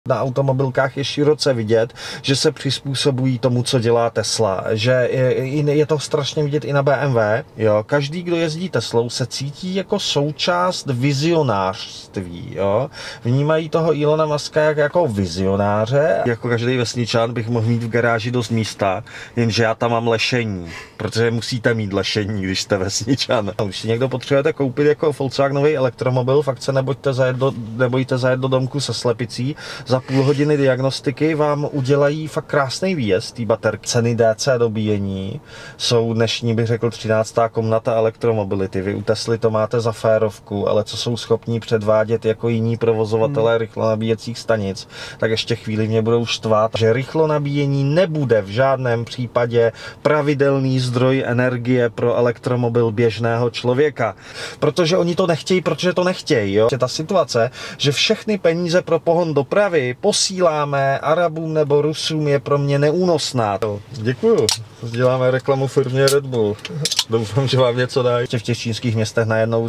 Na automobilkách je široce vidět, že se přizpůsobují tomu, co dělá Tesla, že je to strašně vidět i na BMW. Jo? Každý, kdo jezdí Teslou, se cítí jako součást vizionářství. Jo? Vnímají toho Elona Muska jako vizionáře. Jako každý vesničan bych mohl mít v garáži dost místa, jenže já tam mám lešení, protože musíte mít lešení, když jste vesničan. A když si někdo potřebujete koupit jako Volkswagenový elektromobil, fakt se nebojte zajet do domku se slepicí. Za půl hodiny diagnostiky vám udělají fakt krásný výjezd té baterky. Ceny DC dobíjení jsou dnešní, bych řekl, 13. komnata elektromobility. Vy u Tesly to máte za férovku, ale co jsou schopní předvádět jako jiní provozovatelé rychlonabíjecích stanic, tak ještě chvíli mě budou štvát, že rychlonabíjení nebude v žádném případě pravidelný zdroj energie pro elektromobil běžného člověka. Protože oni to nechtějí, protože to nechtějí. Jo? Ta situace, že všechny peníze pro pohon dopravy posíláme Arabům nebo Rusům, je pro mě neúnosná. Děkuju. Děláme reklamu firmě Red Bull. Doufám, že vám něco dají. V těch čínských městech najednou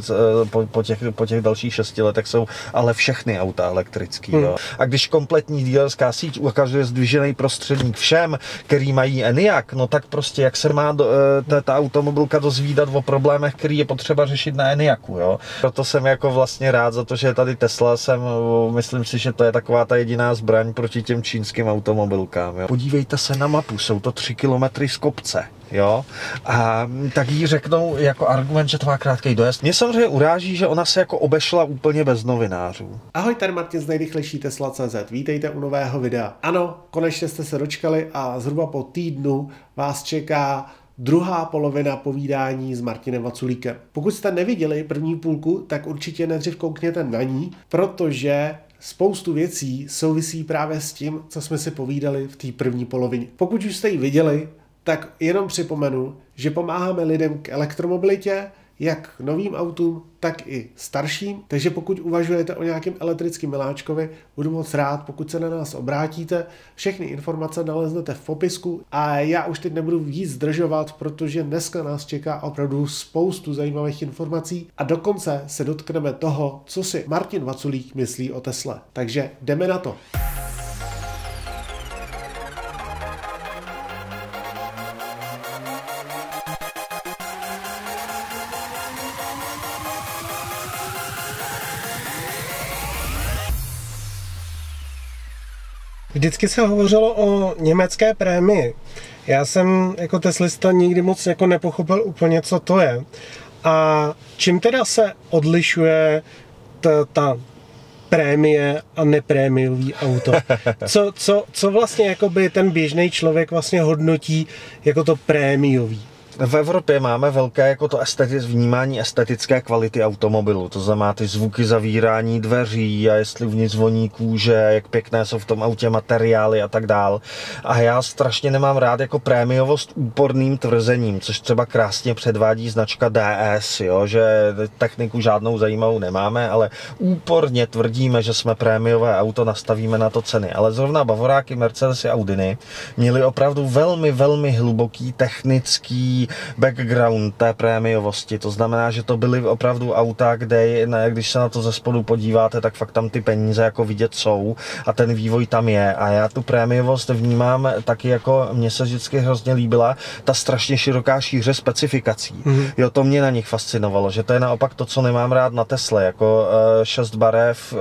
po těch dalších 6 letech jsou ale všechny auta elektrický. Jo. A když kompletní dealerská síť ukazuje zdvižený prostředník všem, který mají ENIAC, no tak prostě jak se má ta automobilka dozvídat o problémech, který je potřeba řešit na ENIACu. Jo. Proto jsem jako vlastně rád za to, že je tady Tesla. Myslím si, že to je taková ta jediná zbraň proti těm čínským automobilkám. Jo. Podívejte se na mapu, jsou to 3 kilometry z kopce. Jo? A tak jí řeknou jako argument, že to má krátký dojezd. Mě samozřejmě uráží, že ona se jako obešla úplně bez novinářů. Ahoj, tady Martin z nejrychlejší Tesla.cz. Vítejte u nového videa. Ano, konečně jste se dočkali a zhruba po týdnu vás čeká druhá polovina povídání s Martinem Vaculíkem. Pokud jste neviděli první půlku, tak určitě nejdřív koukněte na ní, protože spoustu věcí souvisí právě s tím, co jsme si povídali v té první polovině. Pokud už jste ji viděli, tak jenom připomenu, že pomáháme lidem k elektromobilitě, jak novým autům, tak i starším. Takže pokud uvažujete o nějakém elektrickém miláčkovi, budu moc rád, pokud se na nás obrátíte. Všechny informace naleznete v popisku a já už teď nebudu víc zdržovat, protože dneska nás čeká opravdu spoustu zajímavých informací a dokonce se dotkneme toho, co si Martin Vaculík myslí o Tesle. Takže jdeme na to. Vždycky se hovořilo o německé prémii. Já jsem jako teslista nikdy moc jako nepochopil úplně, co to je. A čím teda se odlišuje ta prémie a neprémiový auto? Co vlastně jakoby ten běžný člověk vlastně hodnotí jako to prémiový? V Evropě máme velké jako to vnímání estetické kvality automobilu, to znamená ty zvuky zavírání dveří a jestli uvnitř voní kůže, jak pěkné jsou v tom autě materiály a tak dál. A já strašně nemám rád jako prémiovost úporným tvrzením, což třeba krásně předvádí značka DS, jo? Že techniku žádnou zajímavou nemáme, ale úporně tvrdíme, že jsme prémiové auto, nastavíme na to ceny. Ale zrovna Bavoráky, Mercedesy a Audiny měly opravdu velmi, velmi hluboký technický background té prémiovosti. To znamená, že to byly opravdu auta, kde, když se na to ze spodu podíváte, tak fakt tam ty peníze jako vidět jsou a ten vývoj tam je. A já tu prémiovost vnímám taky jako, mně se vždycky hrozně líbila ta strašně široká šíře specifikací. Jo, to mě na nich fascinovalo, že to je naopak to, co nemám rád na Tesle, jako 6 barev,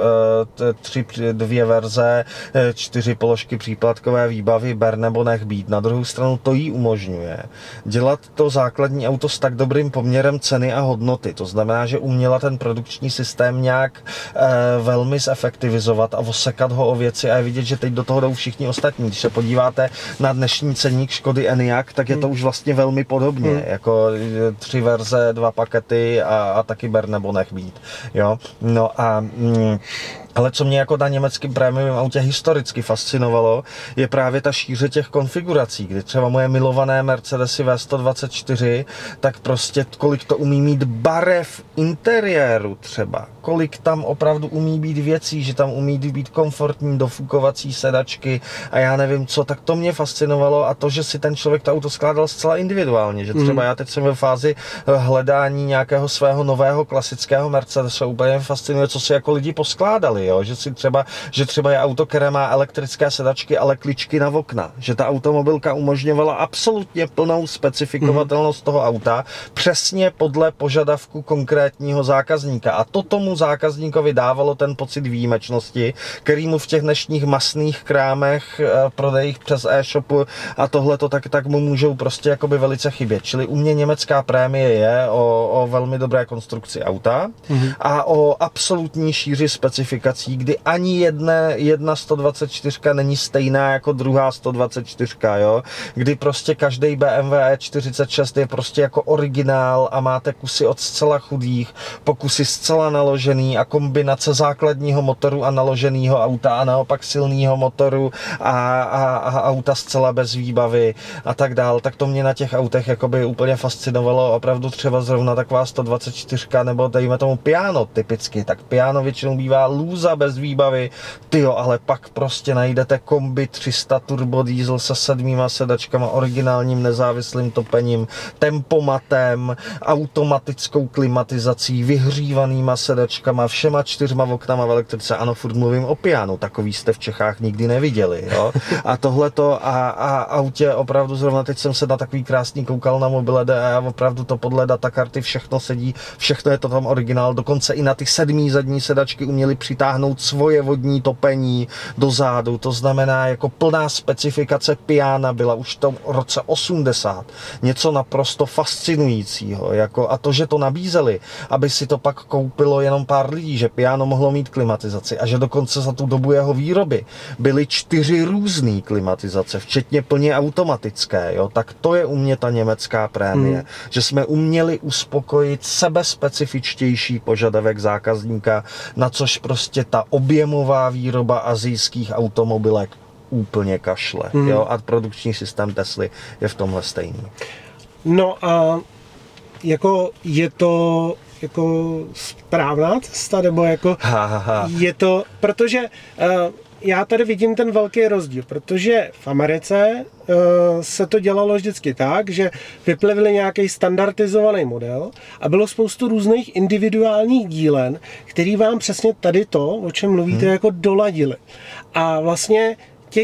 2 verze, 4 položky příplatkové výbavy, ber nebo nech být. Na druhou stranu to jí umožňuje dělat to základní auto s tak dobrým poměrem ceny a hodnoty. To znamená, že uměla ten produkční systém nějak velmi zefektivizovat a osekat ho o věci a je vidět, že teď do toho jdou všichni ostatní. Když se podíváte na dnešní ceník Škody Enyaq, tak je to už vlastně velmi podobně. Jako 3 verze, 2 pakety a taky ber nebo nech být. Jo? No a ale co mě jako na německém prémiovém autě historicky fascinovalo, je právě ta šíře těch konfigurací, kdy třeba moje milované Mercedesy V124, tak prostě kolik to umí mít barev interiéru třeba, kolik tam opravdu umí být věcí, že tam umí být komfortní dofukovací sedačky a já nevím co, tak to mě fascinovalo a to, že si ten člověk to auto skládal zcela individuálně, že třeba já teď jsem ve fázi hledání nějakého svého nového klasického Mercedesu, úplně fascinuje, co si jako lidi poskládali. nevěděli, jo? Že třeba je auto, které má elektrické sedačky, ale kličky na okna, že ta automobilka umožňovala absolutně plnou specifikovatelnost toho auta, přesně podle požadavku konkrétního zákazníka. A to tomu zákazníkovi dávalo ten pocit výjimečnosti, který mu v těch dnešních masných krámech, prodejích přes e-shopu a tohleto, tak mu můžou prostě jakoby velice chybět. Čili u mě německá prémie je o velmi dobré konstrukci auta a o absolutní šíři specifikací, kdy ani jedna 124 není stejná jako druhá 124, jo? Kdy prostě každý BMW E46 je prostě jako originál a máte kusy od zcela chudých, pokusy zcela naložený a kombinace základního motoru a naloženého auta a naopak silného motoru a auta zcela bez výbavy a tak dál, tak to mě na těch autech jakoby úplně fascinovalo. Opravdu třeba zrovna taková 124 nebo dejme tomu Piano typicky, tak Piano většinou bývá lůza bez výbavy, tyjo, ale pak prostě najdete kombi 300 turbo diesel se 7 sedačkama, originálním nezávislým topením, tempomatem, automatickou klimatizací, vyhřívanýma sedačkama, všema 4 oknama v elektrice. Ano, furt mluvím o Pianu, takový jste v Čechách nikdy neviděli, jo. A tohleto a autě opravdu zrovna teď jsem se na takový krásný koukal na mobile a opravdu to podle datakarty všechno sedí, všechno je to tam originál, dokonce i na ty 7 zadní sedačky uměli přitáhnout svoje vodní topení do zádu, to znamená jako plná specifikace Piana byla už v tom roce 80, něco naprosto fascinujícího, jako a to, že to nabízeli, aby si to pak koupilo jenom pár lidí, že Piano mohlo mít klimatizaci a že dokonce za tu dobu jeho výroby byly 4 různé klimatizace, včetně plně automatické, jo, tak to je u mě ta německá prémie, že jsme uměli uspokojit sebespecifičtější požadavek zákazníka, na což prostě ta objemová výroba asijských automobilek úplně kašle, jo, a produkční systém Tesly je v tomhle stejný. No a jako je to jako správná cesta, nebo jako je to, protože já tady vidím ten velký rozdíl, protože v Americe se to dělalo vždycky tak, že vyplevili nějaký standardizovaný model a bylo spoustu různých individuálních dílen, který vám přesně tady to, o čem mluvíte, jako doladili. A vlastně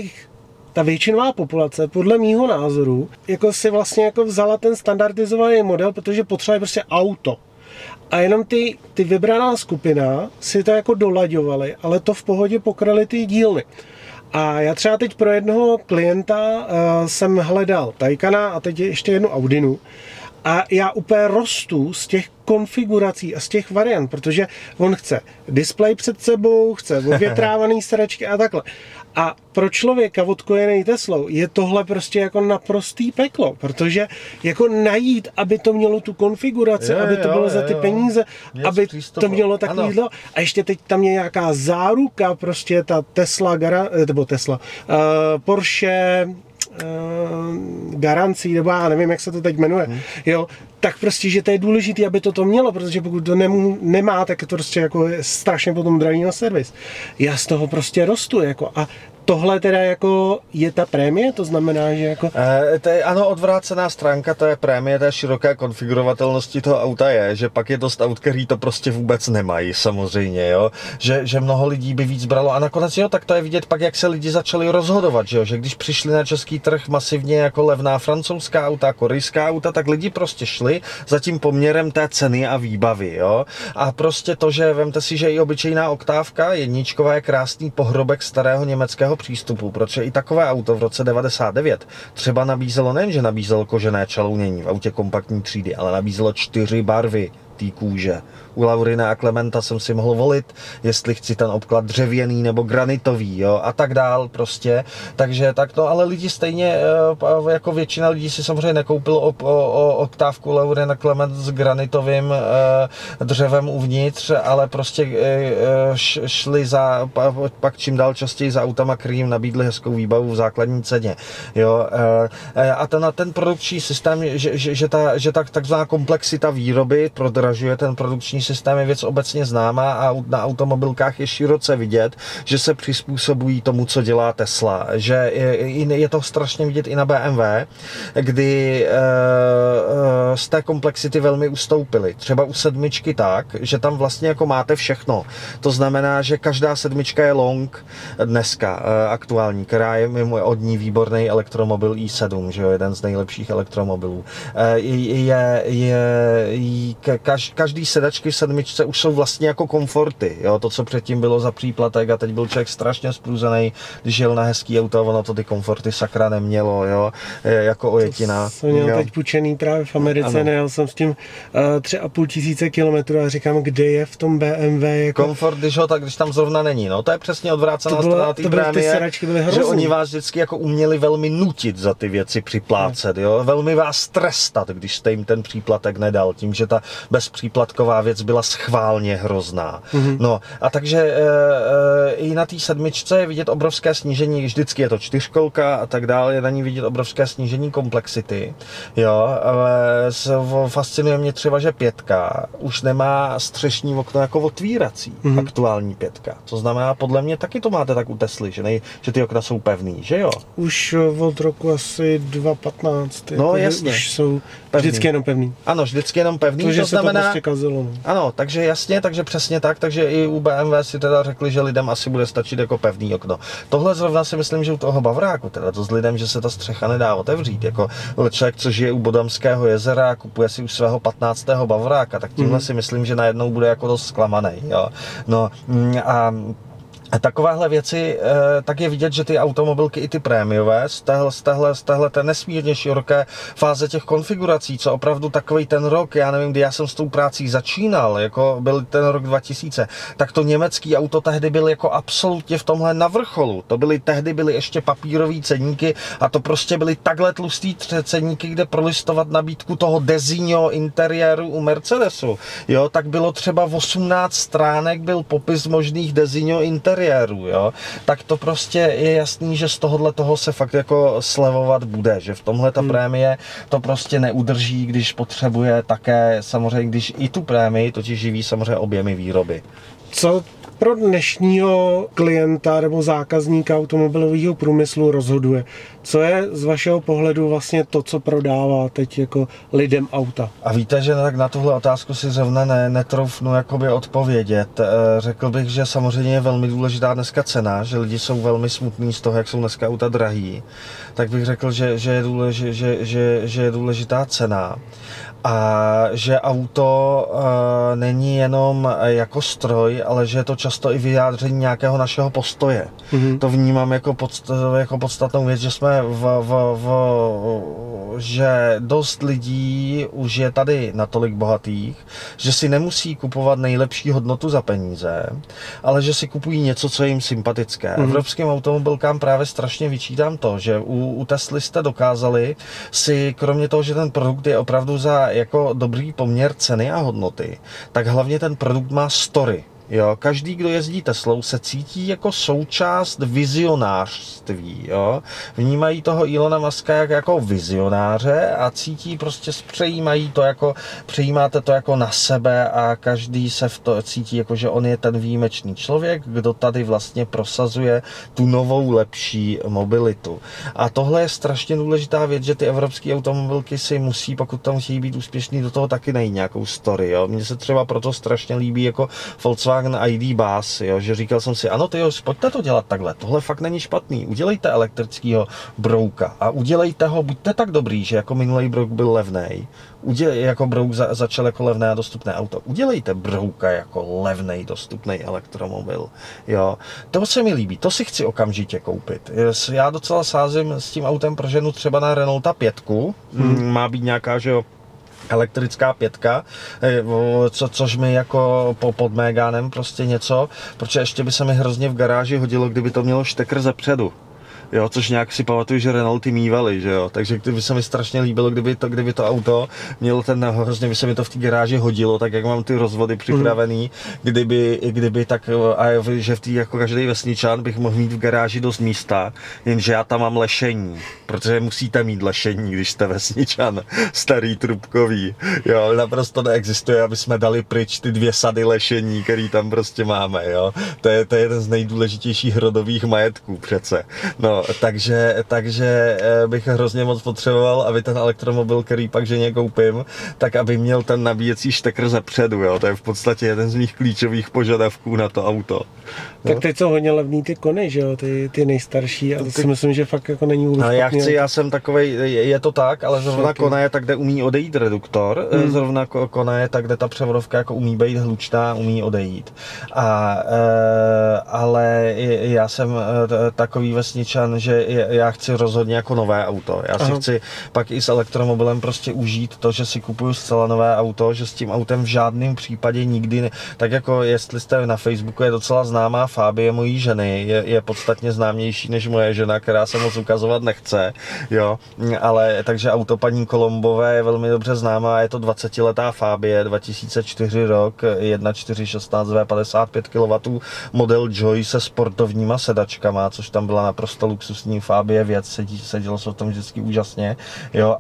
ta většinová populace, podle mýho názoru, jako si vlastně jako vzala ten standardizovaný model, protože potřebuje prostě auto. A jenom ty vybraná skupina si to jako dolaďovali, ale to v pohodě pokryly ty dílny. A já třeba teď pro jednoho klienta jsem hledal Taycana a teď ještě jednu Audinu. A já úplně rostu z těch konfigurací a z těch variant, protože on chce displej před sebou, chce odvětrávaný sedačky a takhle. A pro člověka odkojený Teslou je tohle prostě jako naprostý peklo, protože jako najít, aby to mělo tu konfiguraci, aby to bylo za ty peníze, aby to mělo takovýhle. A ještě teď tam je nějaká záruka, prostě ta Porsche garancí, nebo já nevím, jak se to teď jmenuje, jo, tak prostě, že to je důležité, aby to mělo, protože pokud to nemá, tak to prostě jako je strašně potom drahý na servis. Já z toho prostě rostu, jako a tohle teda jako je ta prémie, to znamená, že jako... To je, ano, odvrácená stránka té prémie, té široké konfigurovatelnosti toho auta je, že pak je dost aut, který to prostě vůbec nemají, samozřejmě, jo, že mnoho lidí by víc bralo a nakonec, jo, tak to je vidět pak, jak se lidi začali rozhodovat, že když přišli na český trh masivně jako levná francouzská auta, korejská auta, tak lidi prostě šli za tím poměrem té ceny a výbavy, jo, a prostě to, že vemte si, že i obyčejná oktávka jedničková je krásný pohrobek starého německého přístupu, protože i takové auto v roce 99 třeba nabízelo, nejenže nabízelo kožené čalounění v autě kompaktní třídy, ale nabízelo 4 barvy té kůže. U Laurina a Klementa jsem si mohl volit, jestli chci ten obklad dřevěný nebo granitový, jo, a tak dál prostě. Takže tak to, ale lidi stejně, jako většina lidí si samozřejmě nekoupil oktávku Laurin a Klement s granitovým dřevem uvnitř, ale prostě šli pak čím dál častěji za autama, který jim nabídli hezkou výbavu v základní ceně, jo. A ten produkční systém, že ta takzvaná komplexita výroby prodražuje ten produkční systém je věc obecně známá a na automobilkách je široce vidět, že se přizpůsobují tomu, co dělá Tesla. Že je to strašně vidět i na BMW, kdy z té komplexity velmi ustoupili. Třeba u sedmičky tak, že tam vlastně jako máte všechno. To znamená, že každá sedmička je long dneska aktuální, která je mimo od ní výborný elektromobil i7, že jo, jeden z nejlepších elektromobilů. Každý sedačky v sedmičce už jsou vlastně jako komforty, jo, to, co předtím bylo za příplatek a teď byl člověk strašně spruzený, když jel na hezký auto, ono to ty komforty sakra nemělo, jo, jako ojetina. Jsem měl teď půjčený právě v Americe, nejel jsem s tím 3,5 tisíce kilometrů a říkám, kde je v tom BMW jako... Komfort, když tam zrovna není, no, to je přesně odvrácená strana té prémie, že oni vás vždycky jako uměli velmi nutit za ty věci připlácet, jo, velmi vás trestat, když jste jim ten příplatek nedal, tím, že ta bezpříplatková věc byla schválně hrozná. No a takže i na té sedmičce je vidět obrovské snížení, vždycky je to čtyřkolka a tak dále, je na ní vidět obrovské snížení komplexity, jo, ale fascinuje mě třeba, že 5 už nemá střešní okno jako otvírací, aktuální 5. To znamená, podle mě taky to máte tak u Tesly, že ty okna jsou pevný, že jo? Už od roku asi 2015. No jako jasně. Už jsou vždycky jenom pevný. Ano, vždycky jenom pevný, to znamená... To prostě kazilo, no. Ano, takže jasně, takže přesně tak, takže i u BMW si teda řekli, že lidem asi bude stačit jako pevný okno. Tohle zrovna si myslím, že u toho Bavoráku, teda to s lidem, že se ta střecha nedá otevřít, jako člověk, co žije u Bodamského jezera a kupuje si už svého 15. Bavoráka, tak tímhle si myslím, že najednou bude jako dost zklamaný, jo. No a takovéhle věci, tak je vidět, že ty automobilky i ty prémiové z téhle té nesmírně široké fáze těch konfigurací, co opravdu takový ten rok, já nevím, kdy já jsem s tou prací začínal, jako byl ten rok 2000, tak to německý auto tehdy byl jako absolutně v tomhle na vrcholu. Tehdy byly ještě papírový ceníky a to prostě byly takhle tlustý ceníky, kde prolistovat nabídku toho Designo interiéru u Mercedesu. Jo, tak bylo třeba 18 stránek, byl popis možných Designo interiérů. Jo, tak to prostě je jasný, že z tohohle toho se fakt jako slevovat bude, že v tomhle ta prémie to prostě neudrží, když potřebuje také samozřejmě, když i tu prémii totiž živí samozřejmě objemy výroby. Co pro dnešního klienta nebo zákazníka automobilového průmyslu rozhoduje? Co je z vašeho pohledu vlastně to, co prodává teď jako lidem auta? A víte, že tak na tuhle otázku si zrovna netroufnu jakoby odpovědět. Řekl bych, že samozřejmě je velmi důležitá dneska cena, že lidi jsou velmi smutní z toho, jak jsou dneska auta drahý. Tak bych řekl, že je důležitá cena. A že auto není jenom jako stroj, ale že je to často i vyjádření nějakého našeho postoje. To vnímám jako podstatnou věc, že jsme že dost lidí už je tady natolik bohatých, že si nemusí kupovat nejlepší hodnotu za peníze, ale že si kupují něco, co je jim sympatické. Evropským automobilkám právě strašně vyčítám to, že u Tesly jste dokázali si, kromě toho, že ten produkt je opravdu za jako dobrý poměr ceny a hodnoty, tak hlavně ten produkt má story. Jo, každý, kdo jezdí Teslou, se cítí jako součást vizionářství. Jo. Vnímají toho Elona Muska jako vizionáře a cítí prostě, přejímáte to jako na sebe a každý se v to cítí jako, že on je ten výjimečný člověk, kdo tady vlastně prosazuje tu novou, lepší mobilitu. A tohle je strašně důležitá věc, že ty evropské automobilky si musí, pokud tam chtějí být úspěšný, do toho taky najít nějakou story. Jo. Mně se třeba proto strašně líbí jako Volkswagen ID Bus, jo, že říkal jsem si, ano, pojďte to dělat takhle, tohle fakt není špatný, udělejte elektrického brouka a udělejte ho, buďte tak dobrý, že jako minulý brouk byl levnej, jako brouk začal jako levné a dostupné auto, udělejte brouka jako levnej, dostupný elektromobil, jo, to se mi líbí, to si chci okamžitě koupit. Já docela sázím s tím autem pro ženu třeba na Renaulta 5, má být nějaká, že jo, elektrická 5, což mi jako pod Meganem prostě něco, protože ještě by se mi hrozně v garáži hodilo, kdyby to mělo štekr zepředu. Jo, což nějak si pamatuju, že Renaulty mývaly, že jo, takže by se mi strašně líbilo, kdyby to auto mělo hrozně by se mi to v té garáži hodilo, tak jak mám ty rozvody připravený, kdyby tak, a že v té jako každý vesničan bych mohl mít v garáži dost místa, jenže já tam mám lešení, protože musíte mít lešení, když jste vesničan, starý trubkový, jo, naprosto neexistuje, aby jsme dali pryč ty 2 sady lešení, který tam prostě máme, jo, to je jeden z nejdůležitějších rodových majetků přece, no, takže bych hrozně moc potřeboval, aby ten elektromobil, který pak ženě koupím, tak aby měl ten nabíjecí štekr zepředu, jo, to je v podstatě jeden z mých klíčových požadavků na to auto. Tak teď jsou hodně levný ty Kony, že jo, ty nejstarší, a to si myslím, že fakt jako není vůbec. Ale já jsem takovej, je to tak, ale zrovna Kona je tak, kde umí odejít reduktor, zrovna Kona je tak, kde ta převodovka jako umí být hlučná, umí odejít. Ale já jsem takový vesničan, že já chci rozhodně jako nové auto. Já si chci pak i s elektromobilem prostě užít to, že si kupuju zcela nové auto, že s tím autem v žádném případě nikdy tak jako jestli jste na Facebooku, je docela známá Fabie mojí ženy, je podstatně známější než moje žena, která se moc ukazovat nechce, jo, ale takže auto paní Kolombové je velmi dobře známá, je to 20letá Fabie, 2004 rok, 1.416 V55 kW, model Joy se sportovníma sedačkama, což tam byla naprosto luxusní Fabie věc, sedělo se v tom vždycky úžasně, jo,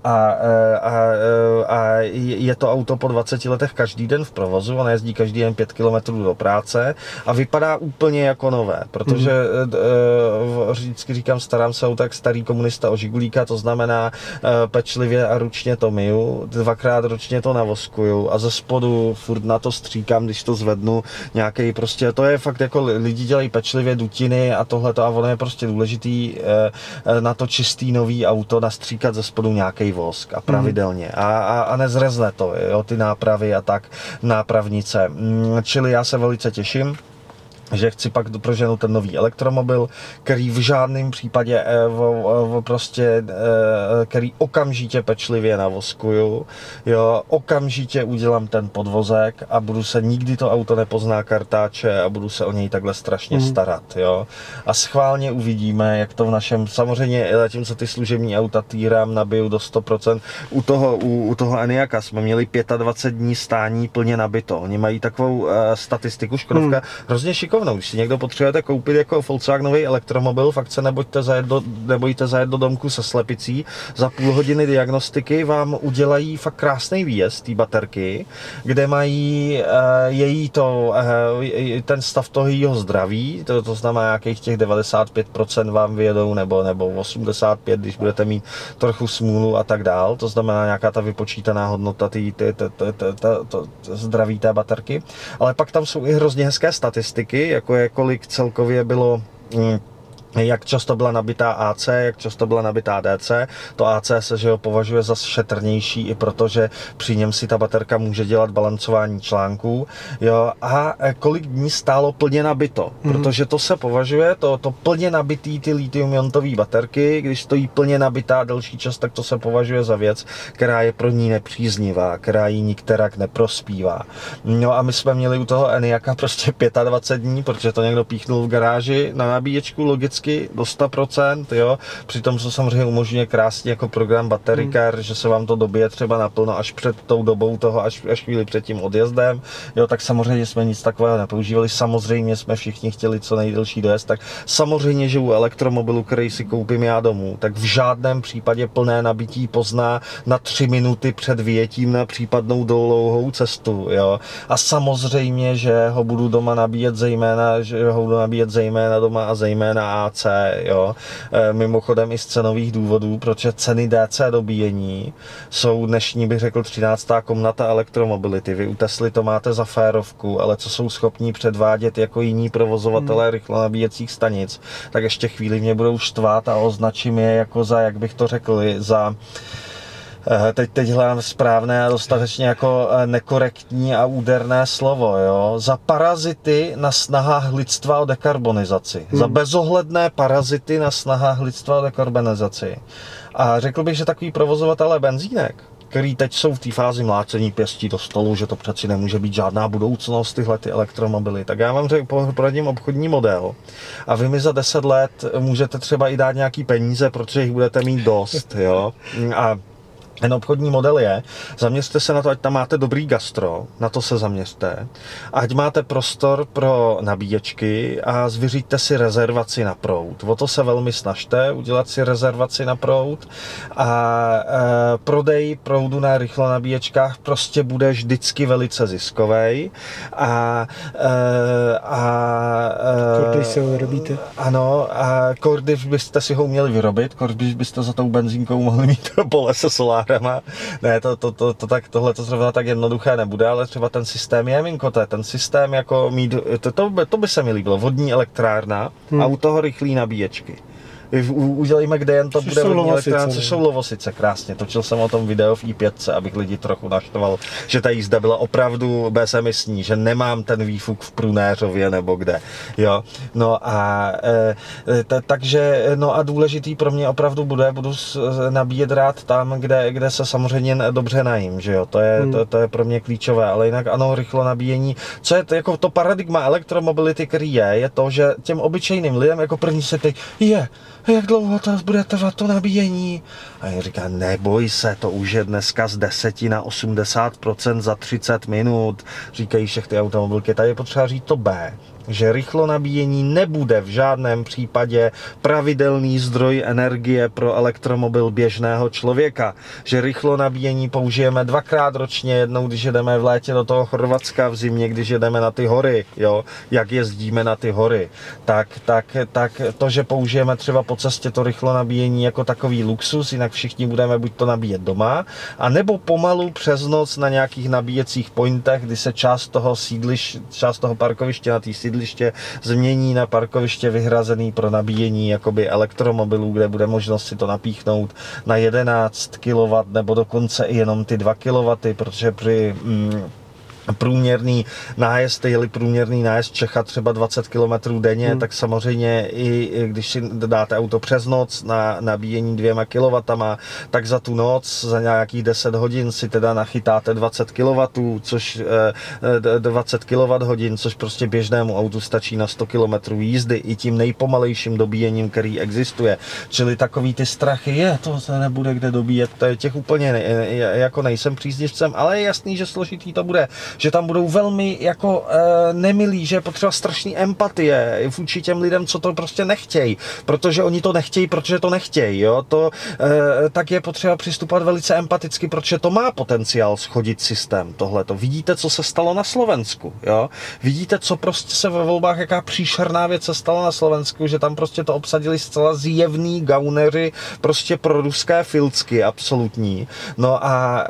a je to auto po 20 letech každý den v provozu, ona jezdí každý den 5 km do práce a vypadá úplně jako nové, protože vždycky říkám, starám se o tak starý komunista o Žigulíka, to znamená pečlivě a ručně to myju, 2krát ročně to navoskuju a ze spodu furt na to stříkám, když to zvednu, nějaký prostě, to je fakt jako lidi dělají pečlivě dutiny a tohleto a ono je prostě důležitý na to čistý nový auto nastříkat ze spodu nějaký vosk a pravidelně a nezrezne to, jo, ty nápravy a tak, nápravnice, čili já se velice těším, že chci pak proženout ten nový elektromobil, který v žádném případě který okamžitě pečlivě navoskuju, jo, okamžitě udělám ten podvozek a budu se, nikdy to auto nepozná kartáče a budu se o něj takhle strašně starat, jo. A schválně uvidíme, jak to v našem, samozřejmě zatímco ty služební auta týrám, nabiju do 100%, u toho Enyaqua jsme měli 25 dní stání plně nabito. Oni mají takovou statistiku, Škodovka, hrozně šikovnou. Když si někdo potřebujete koupit jako Volkswagenový elektromobil, fakt se nebojte zajet do domku se slepicí. Za půl hodiny diagnostiky vám udělají fakt krásný výjezd té baterky, kde mají ten stav toho jejího zdraví, to znamená nějakých těch 95% vám vyjedou, nebo 85%, když budete mít trochu smůlu a tak dál, to znamená nějaká ta vypočítaná hodnota zdraví té baterky. Ale pak tam jsou i hrozně hezké statistiky, jako je kolik celkově bylo, jak často byla nabitá AC, jak často byla nabitá DC. To AC se, že ho považuje za šetrnější i protože při něm si ta baterka může dělat balancování článků. Jo, a kolik dní stálo plně nabito, protože to se považuje, to plně nabitý ty lithium-iontový baterky, když stojí plně nabitá delší čas, tak to se považuje za věc, která je pro ní nepříznivá, která jí nikterak neprospívá. No a my jsme měli u toho Enyaqua prostě 25 dní, protože to někdo píchnul v garáži na nabíječku logicky do 100%, jo. Přitom to samozřejmě umožňuje krásně jako program Battery Care, že se vám to dobije třeba naplno až před tou dobou toho, až chvíli před tím odjezdem, jo, tak samozřejmě jsme nic takového nepoužívali, samozřejmě jsme všichni chtěli co nejdelší dojezd, tak samozřejmě, že u elektromobilu, který si koupím já domů, tak v žádném případě plné nabití pozná na 3 minuty před vyjetím na případnou dlouhou cestu, jo. A samozřejmě, že ho budu doma nabíjet zejména doma a zejména AC, jo. Mimochodem i z cenových důvodů, protože ceny DC dobíjení jsou dnešní, bych řekl, 13. komnata elektromobility. Vy u Tesly to máte za férovku, ale co jsou schopní předvádět jako jiní provozovatelé rychlonabíjecích stanic, tak ještě chvíli mě budou štvát a označím je jako za, jak bych to řekl, za teď hledám správné a dostatečně jako nekorektní a úderné slovo, jo, za parazity na snahách lidstva o dekarbonizaci. Za bezohledné parazity na snahách lidstva o dekarbonizaci. A řekl bych, že takový provozovatelé benzínek, který teď jsou v té fázi mlácení pěstí do stolu, že to přeci nemůže být žádná budoucnost, tyhle ty elektromobily. Tak já vám poradím obchodní model a vy mi za 10 let můžete třeba i dát nějaký peníze, protože jich budete mít dost, jo. A ten obchodní model je, zaměřte se na to, ať tam máte dobrý gastro, na to se zaměřte, ať máte prostor pro nabíječky a zvyříte si rezervaci na proud. O to se velmi snažte, udělat si rezervaci na proud a prodej proudu na rychlo nabíječkách prostě bude vždycky velice ziskovej když si ho vyrobíte. Ano, a když byste si ho měli vyrobit, když byste za tou benzínkou mohli mít pole se solárem. Ne, tohle to zrovna tak jednoduché nebude, ale třeba ten systém je minkoté, ten systém jako mít, to by se mi líbilo, vodní elektrárna a u toho rychlý nabíječky. Udělejme, kde jen to bude vodní elektrárna, což jsou Lovosice, krásně. Točil jsem o tom video v i5, abych lidi trochu naštval, že ta jízda byla opravdu bezemisní, že nemám ten výfuk v Prunéřově nebo kde, jo. No a takže, no a důležitý pro mě opravdu budu nabíjet rád tam, kde se samozřejmě dobře najím, že jo. To je pro mě klíčové, ale jinak ano, rychlo nabíjení. Co je to, jako to paradigma elektromobility, který je to, že těm obyčejným lidem jako první se teď jak dlouho to bude trvat to nabíjení? A já říkám, neboj se, to už je dneska z 10 na 80% za 30 minut, říkají všechny automobilky. Tady je potřeba říct to B, že rychlo nabíjení nebude v žádném případě pravidelný zdroj energie pro elektromobil běžného člověka. Že rychlo nabíjení použijeme 2krát ročně, jednou, když jedeme v létě do toho Chorvatska, v zimě, když jedeme na ty hory, jo, jak jezdíme na ty hory. Tak to, že použijeme třeba po cestě to rychlo nabíjení jako takový luxus, jinak všichni budeme buď to nabíjet doma, anebo pomalu přes noc na nějakých nabíjecích pointech, kdy se část toho parkoviště na té sídliště změní na parkoviště vyhrazený pro nabíjení jakoby elektromobilů, kde bude možnost si to napíchnout na 11 kW nebo dokonce i jenom ty 2 kW, protože při průměrný nájezd, je-li průměrný nájezd Čecha třeba 20 km denně, tak samozřejmě i když si dáte auto přes noc na nabíjení 2 kW, tak za tu noc, za nějakých 10 hodin si teda nachytáte 20 kW, což 20 kWh, což prostě běžnému autu stačí na 100 km jízdy i tím nejpomalejším dobíjením, který existuje. Čili takový ty strachy, to se nebude kde dobíjet, to je těch úplně jako nejsem příznivcem, ale je jasný, že složitý to bude. Že tam budou velmi jako nemilí, že je potřeba strašný empatie vůči těm lidem, co to prostě nechtějí, protože oni to nechtějí, protože to nechtějí, jo, tak je potřeba přistupovat velice empaticky, protože to má potenciál schodit systém, tohleto. Vidíte, co se stalo na Slovensku, jo, vidíte, co prostě se ve volbách, jaká příšerná věc se stala na Slovensku, že tam prostě to obsadili zcela zjevný gauneři, prostě pro ruské filcky, absolutní, no a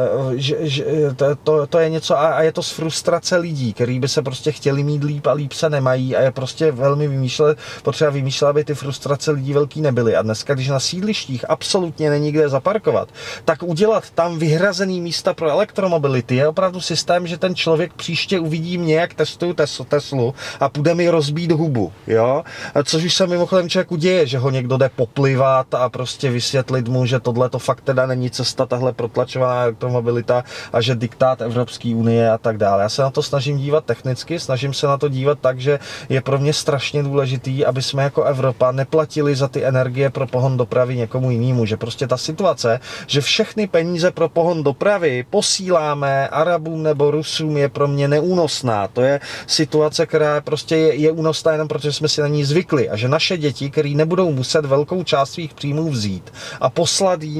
to je něco a je to z frustrace lidí, kteří by se prostě chtěli mít líp a líp se nemají a je prostě velmi potřeba vymýšlet, aby ty frustrace lidí velký nebyly. A dneska, když na sídlištích absolutně není kde zaparkovat, tak udělat tam vyhrazený místa pro elektromobility je opravdu systém, že ten člověk příště uvidí mě, jak testuju Teslu a půjde mi rozbít hubu, jo? Což už se mimochodem člověku děje, že ho někdo jde poplivat a prostě vysvětlit mu, že tohle to fakt teda není cesta, tahle protlačovaná elektromobilita a že diktát Evropské unie a tak dále. Já se na to snažím dívat technicky, snažím se na to dívat tak, že je pro mě strašně důležitý, aby jsme jako Evropa neplatili za ty energie pro pohon dopravy někomu jinému, že prostě ta situace, že všechny peníze pro pohon dopravy posíláme Arabům nebo Rusům, je pro mě neúnosná. To je situace, která prostě je únosná jenom protože jsme si na ní zvykli a že naše děti, který nebudou muset velkou část svých příjmů vzít a poslat jí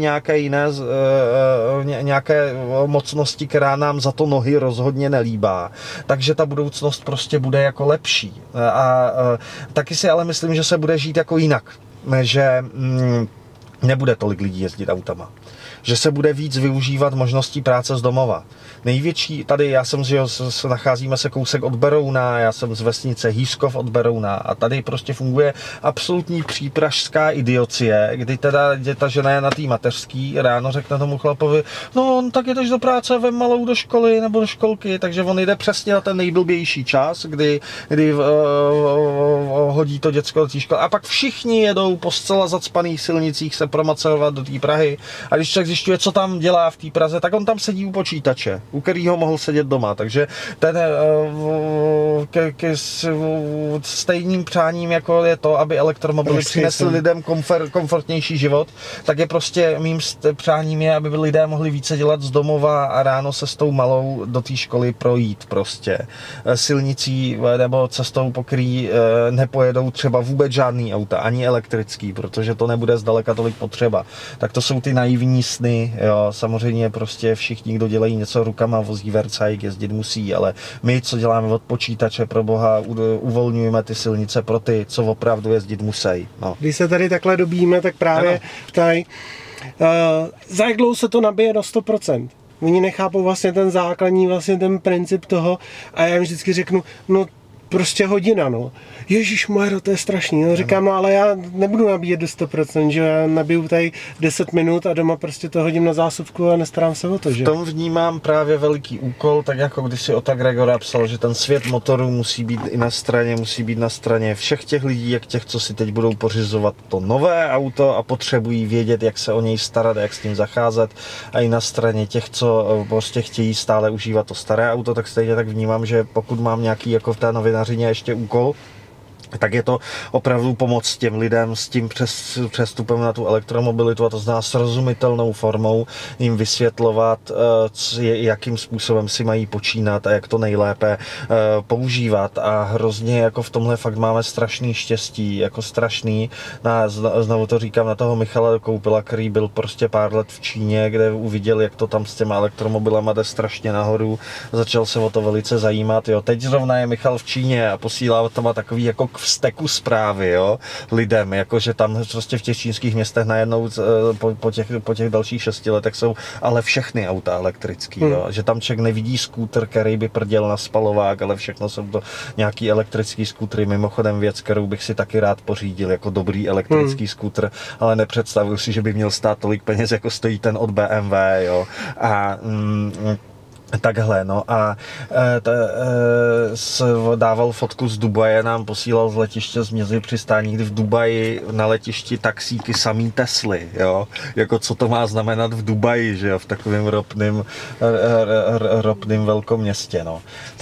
nějaké mocnosti, která nám za to nohy rozhodně nelíbá. Takže ta budoucnost prostě bude jako lepší. A taky si ale myslím, že se bude žít jako jinak. Že nebude tolik lidí jezdit autama. Že se bude víc využívat možností práce z domova. Největší, tady nacházíme se kousek od Berouna, já jsem z vesnice Hýskov od Berouna a tady prostě funguje absolutní přípražská idiocie, kdy teda ta žena je na té mateřský, ráno řekne tomu chlapovi, no tak jdeš do práce, vem malou do školy nebo do školky, takže on jde přesně na ten nejblbější čas, kdy hodí to děcko do té školy a pak všichni jedou po zcela zacpaných silnicích se promacerovat do té Prahy. A když člověk zjišťuje, co tam dělá v té Praze, tak on tam sedí u počítače, u kterého mohl sedět doma. Takže ten stejným přáním, jako je to, aby elektromobily přinesly lidem komfortnější život, tak je prostě mým přáním je, aby lidé mohli více dělat z domova a ráno se s tou malou do té školy projít prostě silnicí nebo cestou, po který nepojedou třeba vůbec žádný auta, ani elektrický, protože to nebude zdaleka tolik potřeba. Tak to jsou ty naivní sny, jo. Samozřejmě prostě všichni, kdo dělají něco rukama, vozí vercajk, jezdit musí, ale my, co děláme od počítače, pro boha, uvolňujeme ty silnice pro ty, co opravdu jezdit musí. No. Když se tady takhle dobíme, tak právě tady, za jak dlouho se to nabije do 100%? Oni nechápou vlastně ten základní, vlastně ten princip toho a já jim vždycky řeknu, no prostě hodina, no. Ježišmarja, to je strašný. No, říkám, no ale já nebudu nabíjet do 100%, že já nabiju tady 10 minut a doma prostě to hodím na zásuvku a nestarám se o to, že? V tom vnímám právě veliký úkol, tak jako když si Ota Gregora psal, že ten svět motorů musí být i na straně všech těch lidí, jak těch, co si teď budou pořizovat to nové auto a potřebují vědět, jak se o něj starat, jak s tím zacházet, a i na straně těch, co prostě chtějí stále užívat to staré auto, tak stejně tak vnímám, že pokud mám nějaký jako v té novinařině ještě úkol, tak je to opravdu pomoc těm lidem s tím přestupem na tu elektromobilitu, a to znamená srozumitelnou formou jim vysvětlovat, jakým způsobem si mají počínat a jak to nejlépe používat. A hrozně jako v tomhle fakt máme strašný štěstí, jako strašný. Znovu to říkám na toho Michala Koupila, který byl prostě pár let v Číně, kde uviděl, jak to tam s těma elektromobilama jde strašně nahoru. Začal se o to velice zajímat. Jo. Teď zrovna je Michal v Číně a posílá tam takový jako vzteku zprávy, jo, lidem, jakože tam prostě v těch čínských městech najednou po těch dalších 6 letech jsou ale všechny auta elektrický, jo, že tam člověk nevidí skútr, který by prděl na spalovák, ale všechno jsou to nějaký elektrický skútry, mimochodem věc, kterou bych si taky rád pořídil jako dobrý elektrický skútr, ale nepředstavuji si, že by měl stát tolik peněz, jako stojí ten od BMW, jo, a takhle, no a dával fotku z Dubaje, nám posílal z letiště z Mězy přistání, kdy v Dubaji na letišti taxíky samý Tesly, jo, jako co to má znamenat v Dubaji, že jo, v takovém ropným velkoměstě, no,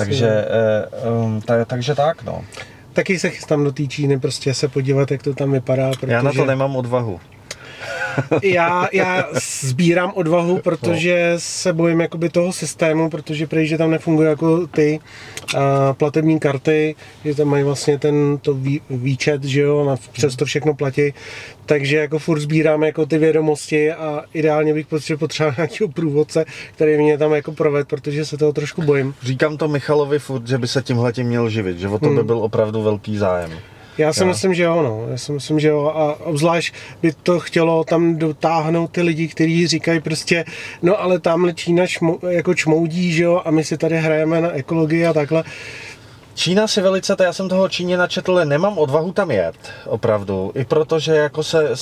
takže tak, no. Taky se chystám do té Číny, prostě se podívat, jak to tam vypadá, protože... Já na to nemám odvahu. Já sbírám odvahu, protože se bojím jakoby toho systému, protože prý, že tam nefunguje jako ty platební karty, že tam mají vlastně to výčet, že jo, a přes to všechno platí, takže jako furt sbírám jako ty vědomosti a ideálně bych potřeboval nějakého průvodce, který mě tam jako proved, protože se toho trošku bojím. Říkám to Michalovi furt, že by se tímhletím měl živit, že o to by byl opravdu velký zájem. Já si myslím, že jo, no. Já si myslím, že jo. A obzvlášť by to chtělo tam dotáhnout ty lidi, kteří říkají prostě, no ale tamhle Čína jako čmoudí, že jo, a my si tady hrajeme na ekologii a takhle. Čína si velice, já jsem toho Číně načetl, nemám odvahu tam jet, opravdu. I protože jako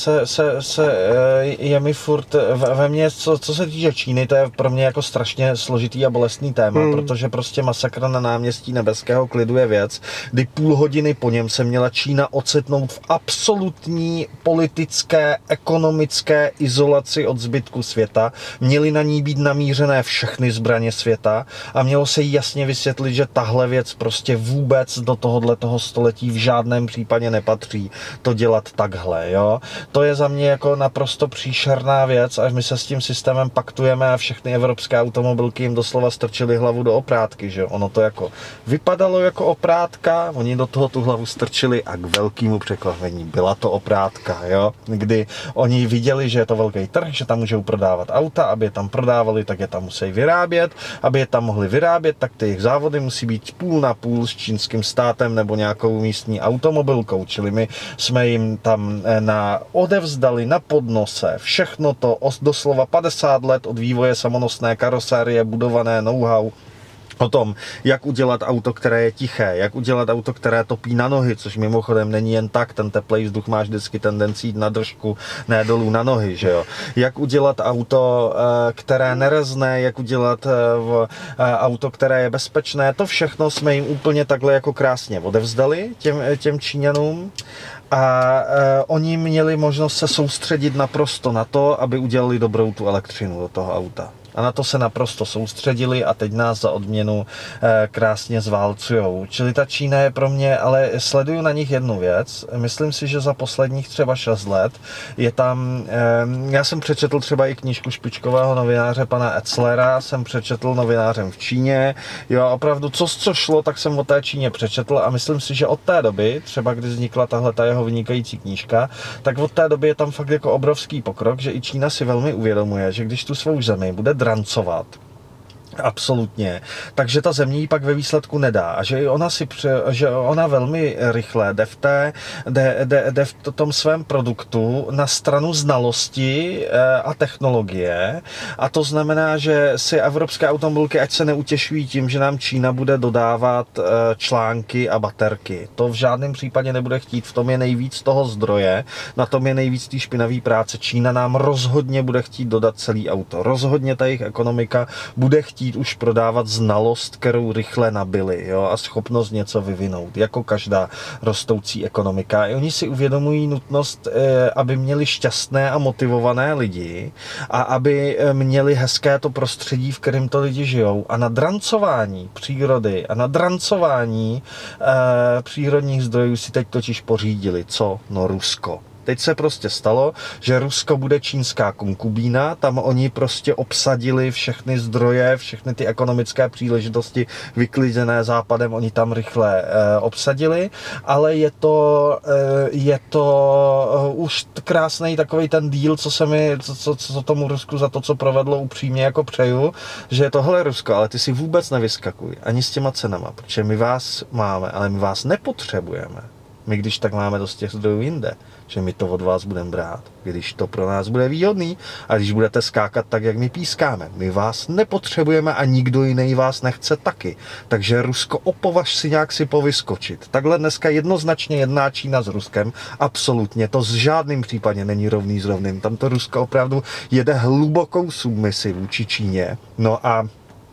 je mi furt ve mně, co se týče Číny, to je pro mě jako strašně složitý a bolestný téma, protože prostě masakr na náměstí Nebeského klidu je věc, kdy půl hodiny po něm se měla Čína ocitnout v absolutní politické, ekonomické izolaci od zbytku světa. Měly na ní být namířené všechny zbraně světa a mělo se jí jasně vysvětlit, že tahle věc prostě vůbec do tohoto století v žádném případě nepatří to dělat takhle, jo. To je za mě jako naprosto příšerná věc, až my se s tím systémem paktujeme a všechny evropské automobilky jim doslova strčili hlavu do oprátky, že jo. Ono to jako vypadalo jako oprátka, oni do toho tu hlavu strčili a k velkému překvapení byla to oprátka, jo. Kdy oni viděli, že je to velký trh, že tam můžou prodávat auta, aby je tam prodávali, tak je tam musí vyrábět, aby je tam mohli vyrábět, tak ty jejich závody musí být půl na půl s čínským státem nebo nějakou místní automobilkou, čili my jsme jim tam odevzdali na podnose všechno to, doslova 50 let od vývoje samonosné karosérie, budované know-how o tom, jak udělat auto, které je tiché, jak udělat auto, které topí na nohy, což mimochodem není jen tak, ten teplej vzduch má vždycky tendenci jít na držku, ne dolů na nohy, že jo. Jak udělat auto, které nerezne, jak udělat auto, které je bezpečné, to všechno jsme jim úplně takhle jako krásně odevzdali těm Číňanům. oni měli možnost se soustředit naprosto na to, aby udělali dobrou tu elektřinu do toho auta. A na to se naprosto soustředili a teď nás za odměnu krásně zválcujou. Čili ta Čína je pro mě, ale sleduju na nich jednu věc. Myslím si, že za posledních třeba 6 let je tam, já jsem přečetl třeba i knížku špičkového novináře pana Etzlera, jsem přečetl novinářem v Číně. Jo, opravdu, co šlo, tak jsem o té Číně přečetl a myslím si, že od té doby, třeba když vznikla tahle ta jeho vynikající knížka, tak od té doby je tam fakt jako obrovský pokrok, že i Čína si velmi uvědomuje, že když tu svou zemi bude drancovat, absolutně, takže ta země jí pak ve výsledku nedá a že ona velmi rychle jde v tom svém produktu na stranu znalosti a technologie a to znamená, že si evropské automobilky ať se neutěšují tím, že nám Čína bude dodávat články a baterky. To v žádném případě nebude chtít, v tom je nejvíc toho zdroje, na tom je nejvíc té špinavé práce. Čína nám rozhodně bude chtít dodat celý auto. Rozhodně ta jejich ekonomika bude chtít už prodávat znalost, kterou rychle nabili, jo, a schopnost něco vyvinout, jako každá rostoucí ekonomika. I oni si uvědomují nutnost, aby měli šťastné a motivované lidi a aby měli hezké to prostředí, v kterém to lidi žijou. A na drancování přírody a na drancování přírodních zdrojů si teď totiž pořídili. Co? No Rusko. Teď se prostě stalo, že Rusko bude čínská konkubína, tam oni prostě obsadili všechny zdroje, všechny ty ekonomické příležitosti vyklizené západem, oni tam rychle obsadili, ale je to už krásný takový ten díl, co tomu Rusku za to, co provedlo, upřímně jako přeju, že je tohle Rusko, ale ty si vůbec nevyskakuj, ani s těma cenama, protože my vás máme, ale my vás nepotřebujeme. My když tak máme dost těch zdrojů jinde, že my to od vás budeme brát, když to pro nás bude výhodný a když budete skákat tak, jak my pískáme. My vás nepotřebujeme a nikdo jiný vás nechce taky. Takže Rusko, opovaž si nějak si povyskočit. Takhle dneska jednoznačně jedná Čína s Ruskem. Absolutně, to v žádném případě není rovný s rovným. Tam to Rusko opravdu jede hlubokou submisi vůči Číně. No a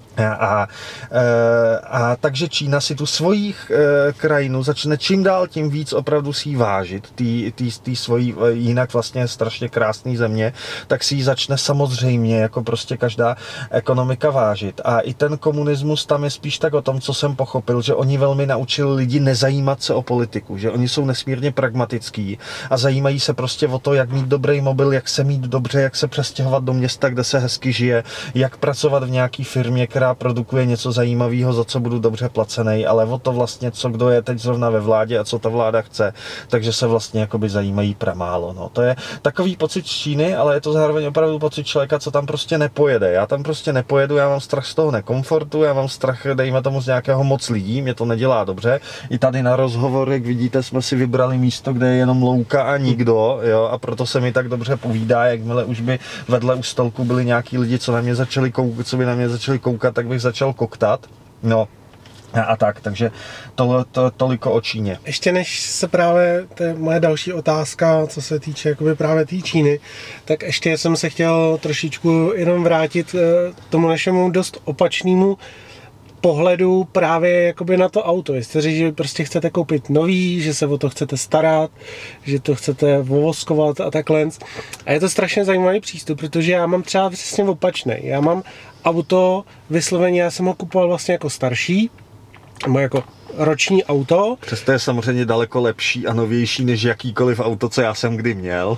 takže Čína si tu svoji krajinu začne čím dál tím víc opravdu si ji vážit, tý svojí jinak vlastně strašně krásné země, tak si ji začne samozřejmě jako prostě každá ekonomika vážit. A i ten komunismus tam je spíš tak o tom, co jsem pochopil, že oni velmi naučili lidi nezajímat se o politiku, že oni jsou nesmírně pragmatický a zajímají se prostě o to, jak mít dobrý mobil, jak se mít dobře, jak se přestěhovat do města, kde se hezky žije, jak pracovat v nějaký firmě, která produkuje něco zajímavého, za co budu dobře placený, ale o to vlastně, co kdo je teď zrovna ve vládě a co ta vláda chce, takže se vlastně jakoby zajímají pramálo. No. To je takový pocit z Číny, ale je to zároveň opravdu pocit člověka, co tam prostě nepojede. Já tam prostě nepojedu, já mám strach z toho nekomfortu, já mám strach, dejme tomu, z nějakého moc lidí, mě to nedělá dobře. I tady na rozhovor, jak vidíte, jsme si vybrali místo, kde je jenom louka a nikdo, jo, a proto se mi tak dobře povídá, jakmile už by vedle u stolku byli nějaký lidi, co by na mě začali koukat, tak bych začal koktat. No a tak, takže toliko o Číně. Ještě než se právě, to je moje další otázka, co se týče jakoby právě té Číny, tak ještě jsem se chtěl trošičku jenom vrátit tomu našemu dost opačnému pohledu právě jakoby na to auto. Jestli říct, že prostě chcete koupit nový, že se o to chcete starat, že to chcete vovoskovat a takhle. A je to strašně zajímavý přístup, protože já mám třeba přesně opačný. Já mám auto vysloveně, já jsem ho kupoval vlastně jako starší, nebo jako roční auto. Přesto je samozřejmě daleko lepší a novější než jakýkoliv auto, co já jsem kdy měl.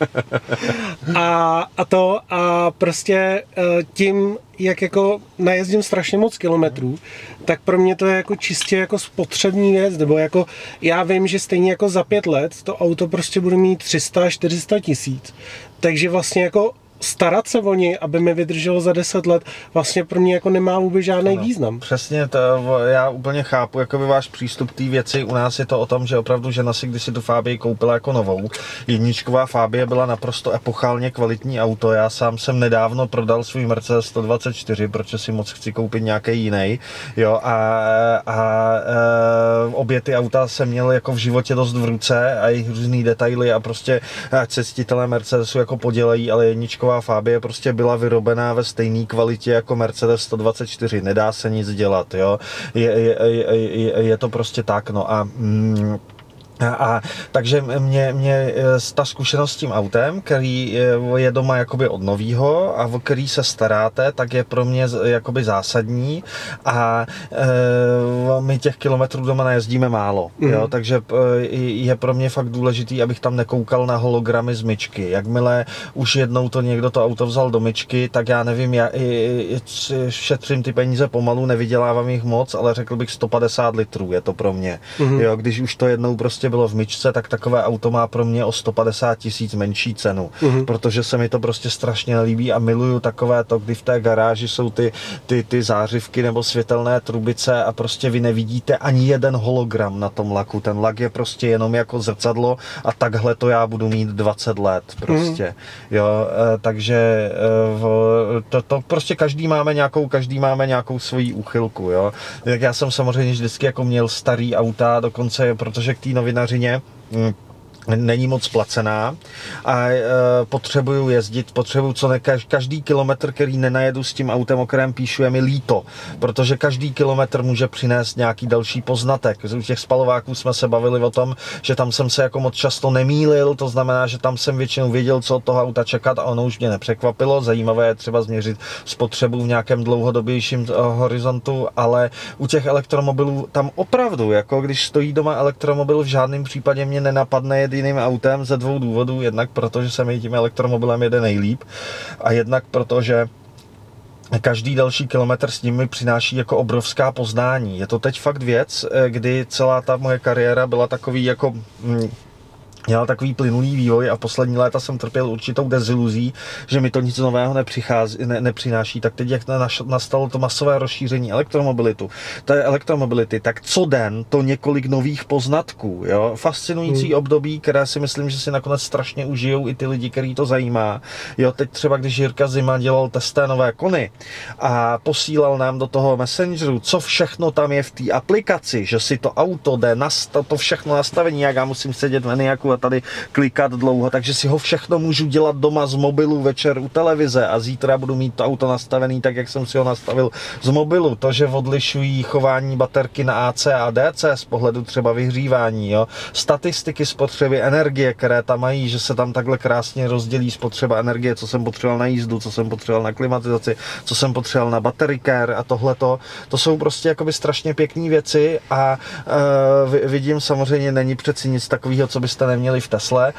A prostě tím, jak jako najezdím strašně moc kilometrů, tak pro mě to je jako čistě jako spotřební věc, nebo jako já vím, že stejně jako za 5 let to auto prostě bude mít 300-400 tisíc. Takže vlastně jako starat se o něj, aby mi vydrželo za 10 let, vlastně pro mě jako nemá vůbec žádný význam. Přesně, já úplně chápu jakoby váš přístup k té věci. U nás je to o tom, že opravdu žena si když si tu Fabii koupila jako novou. Jedničková Fabie byla naprosto epochálně kvalitní auto. Já sám jsem nedávno prodal svůj Mercedes 124, protože si moc chci koupit nějaký jiný. Jo, a obě ty auta jsem měl jako v životě dost v ruce a jejich různý detaily a prostě ctitelé Mercedesu jako podělají, ale jedničková Fabie prostě byla vyrobená ve stejné kvalitě jako Mercedes 124, nedá se nic dělat, jo. Je to prostě tak, no a Takže mě ta zkušenost s tím autem, který je doma jakoby od novýho a o který se staráte, tak je pro mě jakoby zásadní a my těch kilometrů doma nejezdíme málo, jo? Takže je pro mě fakt důležitý, abych tam nekoukal na hologramy z myčky. Jakmile už jednou někdo to auto vzal do myčky, tak já nevím, já šetřím ty peníze pomalu, nevydělávám jich moc, ale řekl bych 150 litrů je to pro mě. Jo? Když už to jednou prostě bylo v myčce, tak takové auto má pro mě o 150 000 menší cenu, protože se mi to prostě strašně nelíbí a miluju takové to, kdy v té garáži jsou ty zářivky nebo světelné trubice a prostě vy nevidíte ani jeden hologram na tom laku. Ten lak je prostě jenom jako zrcadlo a takhle to já budu mít 20 let prostě. Jo, takže to prostě každý máme nějakou svoji úchylku, jo. Tak já jsem samozřejmě vždycky jako měl starý auta, dokonce protože k té novinařině není moc placená a potřebuju jezdit, každý kilometr, který nenajedu s tím autem, o kterém píšu, je mi líto, protože každý kilometr může přinést nějaký další poznatek. U těch spalováků jsme se bavili o tom, že tam jsem se jako moc často nemýlil, to znamená, že tam jsem většinou věděl, co od toho auta čekat a ono už mě nepřekvapilo. Zajímavé je třeba změřit spotřebu v nějakém dlouhodobějším horizontu, ale u těch elektromobilů tam opravdu, jako když stojí doma elektromobil, v žádném případě mě nenapadne jiným autem ze dvou důvodů. Jednak protože se mi tím elektromobilem jede nejlíp a jednak protože každý další kilometr s nimi přináší jako obrovská poznání. Je to teď fakt věc, kdy celá ta moje kariéra byla takový jako měla takový plynulý vývoj a poslední léta jsem trpěl určitou deziluzí, že mi to nic nového nepřináší. Tak teď, jak nastalo to masové rozšíření elektromobility, tak co den to několik nových poznatků. Jo? Fascinující období, které si myslím, že si nakonec strašně užijou i ty lidi, který to zajímá. Jo, teď třeba, když Jirka Zima dělal testé nové Kony a posílal nám do toho Messengeru, co všechno tam je v té aplikaci, že si to auto jde, to všechno nastavení, jak já musím sedět v Eniaku a tady klikat dlouho, takže si ho všechno můžu dělat doma z mobilu večer u televize a zítra budu mít to auto nastavený tak, jak jsem si ho nastavil z mobilu. To, že odlišují chování baterky na AC a DC z pohledu třeba vyhřívání, jo. Statistiky spotřeby energie, které tam mají, že se tam takhle krásně rozdělí spotřeba energie, co jsem potřeboval na jízdu, co jsem potřeboval na klimatizaci, co jsem potřeboval na battery care a tohleto. To jsou prostě jakoby strašně pěkné věci a vidím, samozřejmě není přeci nic takového, co byste neměli v Tesle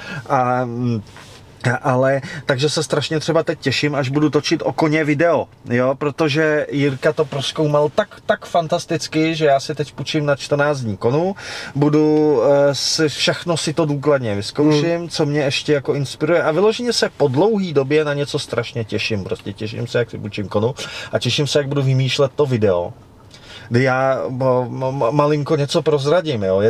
ale takže se strašně třeba teď těším, až budu točit o koně video, jo, protože Jirka to prozkoumal tak fantasticky, že já si teď půjčím na 14 dní Konu, všechno si to důkladně vyzkouším, co mě ještě jako inspiruje a vyloženě se po dlouhý době na něco strašně těším, prostě těším se, jak si půjčím Konu a těším se, jak budu vymýšlet to video. Kdy já malinko něco prozradím, jo.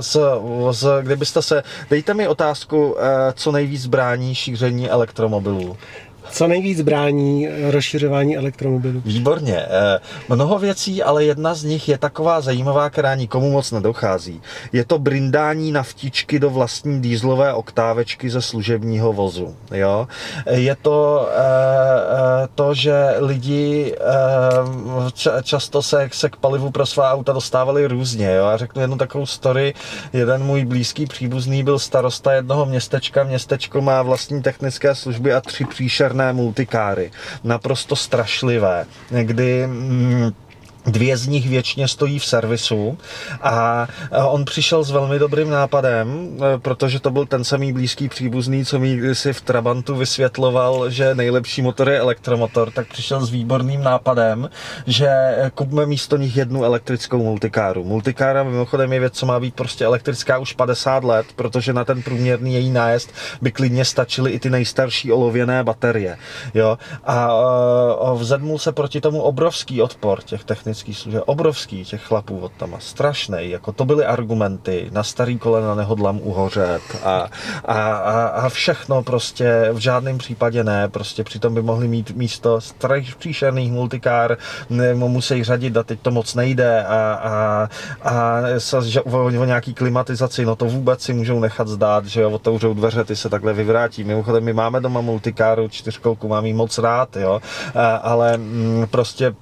Dejte mi otázku, co nejvíc brání šíření elektromobilů. Co nejvíc brání rozšiřování elektromobilů? Výborně. Mnoho věcí, ale jedna z nich je taková zajímavá, která nikomu moc nedochází. Je to brindání naftičky do vlastní dieselové oktávečky ze služebního vozu. Jo? Je to to, že lidi často se k palivu pro svá auta dostávali různě. Jo? Já řeknu jednu takovou story. Jeden můj blízký příbuzný byl starosta jednoho městečka. Městečko má vlastní technické služby a 3 příšerné multikáry. Naprosto strašlivé, kdy 2 z nich věčně stojí v servisu a on přišel s velmi dobrým nápadem, protože to byl ten samý blízký příbuzný, co mi kdysi v Trabantu vysvětloval, že nejlepší motor je elektromotor, tak přišel s výborným nápadem, že kupme místo nich 1 elektrickou multikáru. Multikára mimochodem je věc, co má být prostě elektrická už 50 let, protože na ten průměrný její nájezd by klidně stačily i ty nejstarší olověné baterie. Jo? A vzedmul se proti tomu obrovský odpor těch technických služeb, obrovský těch chlapů od tam, strašnej, jako to byly argumenty, na starý kolena nehodlám uhořet a všechno prostě v žádném případě ne, prostě přitom by mohli mít místo příšerných multikár, musí řadit a teď to moc nejde a o nějaký klimatizaci, no to vůbec si můžou nechat zdát, že jo, otevřou dveře, ty se takhle vyvrátí. Mimochodem, my máme doma multikáru, 4, mám jí moc rád, jo, ale prostě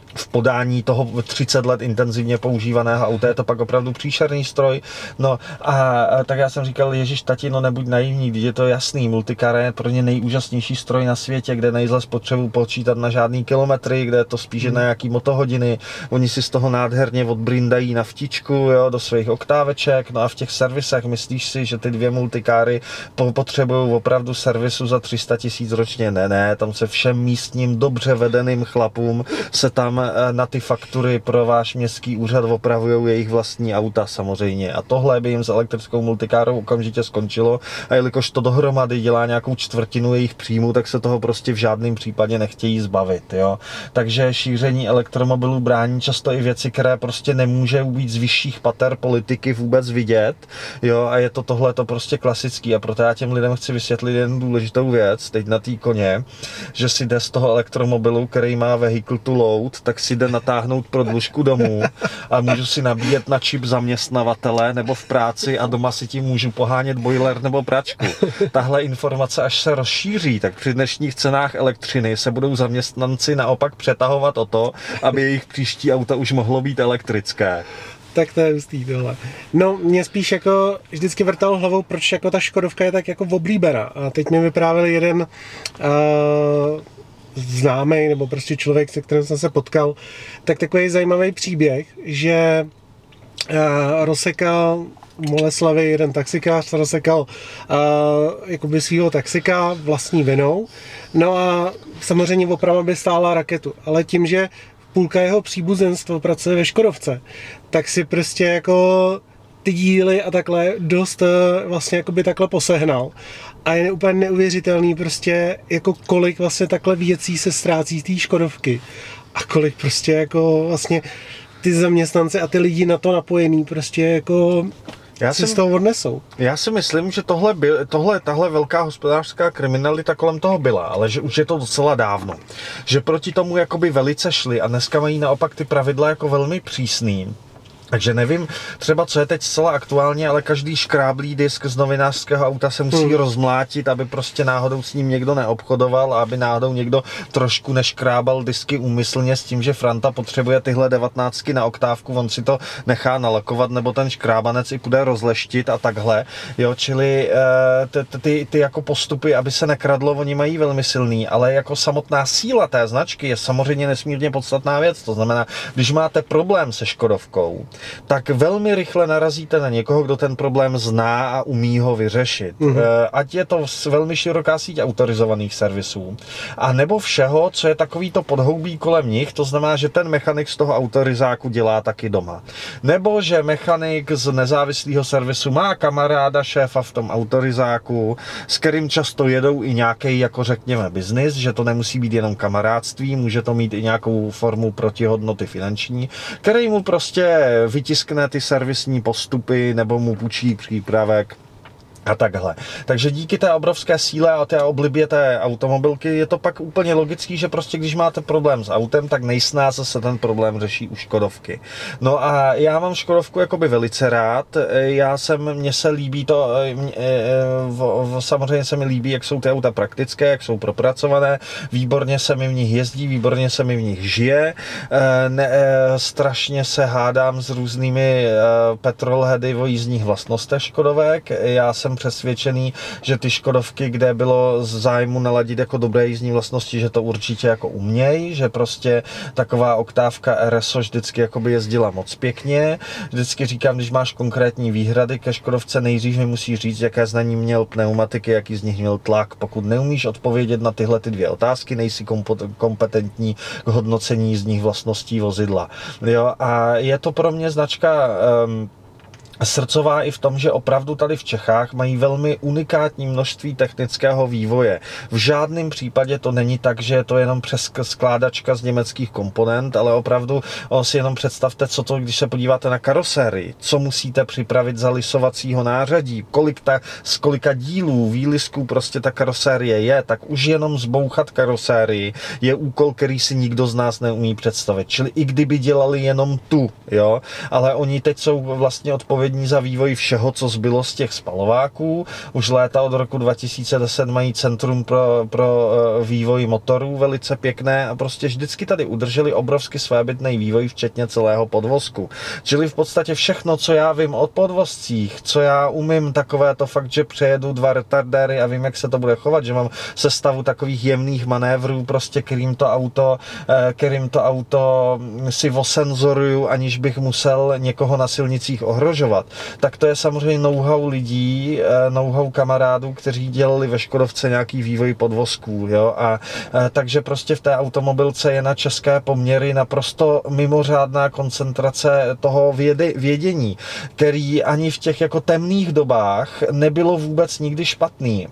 v podání toho 30 let intenzivně používaného auta je to pak opravdu příšerný stroj. No a tak já jsem říkal, ježiš tati, no nebuď naivní, když je to jasný, multicar je pro ně nejúžasnější stroj na světě, kde nejzle spotřebu počítat na žádný kilometry, kde je to spíše na nějaký motohodiny, oni si z toho nádherně odbrindají naftičku, jo, do svých oktáveček, no a v těch servisech myslíš si, že ty dvě multikáry potřebují opravdu servisu za 300 000 ročně? Ne, tam se všem místním dobře vedeným chlapům se tam na ty faktury pro váš městský úřad opravujou jejich vlastní auta samozřejmě. A tohle by jim s elektrickou multikárou okamžitě skončilo. A jelikož to dohromady dělá nějakou čtvrtinu jejich příjmu, tak se toho prostě v žádném případě nechtějí zbavit. Jo? Takže šíření elektromobilů brání často i věci, které prostě nemůže být z vyšších pater politiky vůbec vidět. Jo? A je to tohle to prostě klasický. A proto já těm lidem chci vysvětlit jednu důležitou věc, teď na té koně, že si jde z toho elektromobilu, který má vehicle to load, tak si jde natáhnout prodlužku domů a můžu si nabíjet na čip zaměstnavatele nebo v práci a doma si tím můžu pohánět boiler nebo pračku. Tahle informace, až se rozšíří, tak při dnešních cenách elektřiny se budou zaměstnanci naopak přetahovat o to, aby jejich příští auto už mohlo být elektrické. Tak to je hustý tohle. No, mě spíš jako vždycky vrtalo hlavou, proč jako ta Škodovka je tak jako oblíbená. A teď mi vyprávěl jeden známý, nebo prostě člověk, se kterým jsem se potkal, tak takový zajímavý příběh, že rozsekal Boleslavy jeden taxikář, rozsekal jakoby svýho taxika vlastní vinou, no a samozřejmě oprava by stála raketu, ale tím, že půlka jeho příbuzenstva pracuje ve Škodovce, tak si prostě jako ty díly a takhle dost vlastně jakoby takhle posehnal. A je úplně neuvěřitelný prostě jako kolik vlastně takhle věcí se ztrácí z té Škodovky a kolik prostě jako vlastně ty zaměstnanci a ty lidi na to napojení prostě jako si z toho odnesou. Já si myslím, že tahle velká hospodářská kriminalita kolem toho byla, ale že už je to docela dávno. Že proti tomu jakoby velice šli a dneska mají naopak ty pravidla jako velmi přísný. Takže nevím třeba, co je teď zcela aktuálně, ale každý škráblý disk z novinářského auta se musí rozmlátit, aby prostě náhodou s ním někdo neobchodoval a aby náhodou někdo trošku neškrábal disky úmyslně s tím, že Franta potřebuje tyhle 19 na oktávku, on si to nechá nalakovat, nebo ten škrábanec i půjde rozleštit a takhle. Jo, čili ty jako postupy, aby se nekradlo, oni mají velmi silný, ale jako samotná síla té značky je samozřejmě nesmírně podstatná věc. To znamená, když máte problém se Škodovkou, tak velmi rychle narazíte na někoho, kdo ten problém zná a umí ho vyřešit. Ať je to velmi široká síť autorizovaných servisů, a nebo všeho, co je takový to podhoubí kolem nich, to znamená, že ten mechanik z toho autorizáku dělá taky doma. Nebo že mechanik z nezávislého servisu má kamaráda šéfa v tom autorizáku, s kterým často jedou i nějaký, jako řekněme, biznis, že to nemusí být jenom kamarádství, může to mít i nějakou formu protihodnoty finanční, který mu prostě vytiskne ty servisní postupy nebo mu půjčí přípravek a takhle. Takže díky té obrovské síle a té oblibě té automobilky je to pak úplně logický, že prostě když máte problém s autem, tak nejsnáze se ten problém řeší u Škodovky. No a já mám Škodovku jakoby velice rád. Mně se líbí to, samozřejmě se mi líbí, jak jsou ty auta praktické, jak jsou propracované, výborně se mi v nich jezdí, výborně se mi v nich žije. Strašně se hádám s různými petrolheady o jízdních vlastnostech Škodovek. Já jsem přesvědčený, že ty Škodovky, kde bylo z zájmu naladit jako dobré jízdní vlastnosti, že to určitě jako umějí, že prostě taková oktávka RSO vždycky jakoby jezdila moc pěkně. Vždycky říkám, když máš konkrétní výhrady ke Škodovce, nejdřív mi musí říct, jaké z ní měl pneumatiky, jaký z nich měl tlak. Pokud neumíš odpovědět na tyhle ty dvě otázky, nejsi kompetentní k hodnocení jízdních vlastností vozidla. Jo, a je to pro mě značka srdcová i v tom, že opravdu tady v Čechách mají velmi unikátní množství technického vývoje. V žádném případě to není tak, že je to jenom přes skládačka z německých komponent, ale opravdu si jenom představte, co to, když se podíváte na karosérii, co musíte připravit za lisovacího nářadí, z kolika dílů, výlisků prostě ta karosérie je, tak už jenom zbouchat karosérii je úkol, který si nikdo z nás neumí představit. Čili i kdyby dělali jenom tu, jo, ale oni teď jsou vlastně odpovědní zodpovědní za vývoj všeho, co zbylo z těch spalováků. Už léta od roku 2010 mají centrum pro vývoj motorů velice pěkné a prostě vždycky tady udrželi obrovsky svébytný vývoj, včetně celého podvozku. Čili v podstatě všechno, co já vím o podvozcích, co já umím, takové to fakt, že přejedu 2 retardéry a vím, jak se to bude chovat, že mám sestavu takových jemných manévrů, prostě kterým to auto si osenzoruju, aniž bych musel někoho na silnicích ohrožovat. Tak to je samozřejmě know-how lidí, know-how kamarádů, kteří dělali ve Škodovce nějaký vývoj podvozků, jo, a takže prostě v té automobilce je na české poměry naprosto mimořádná koncentrace toho vědění, který ani v těch jako temných dobách nebylo vůbec nikdy špatný.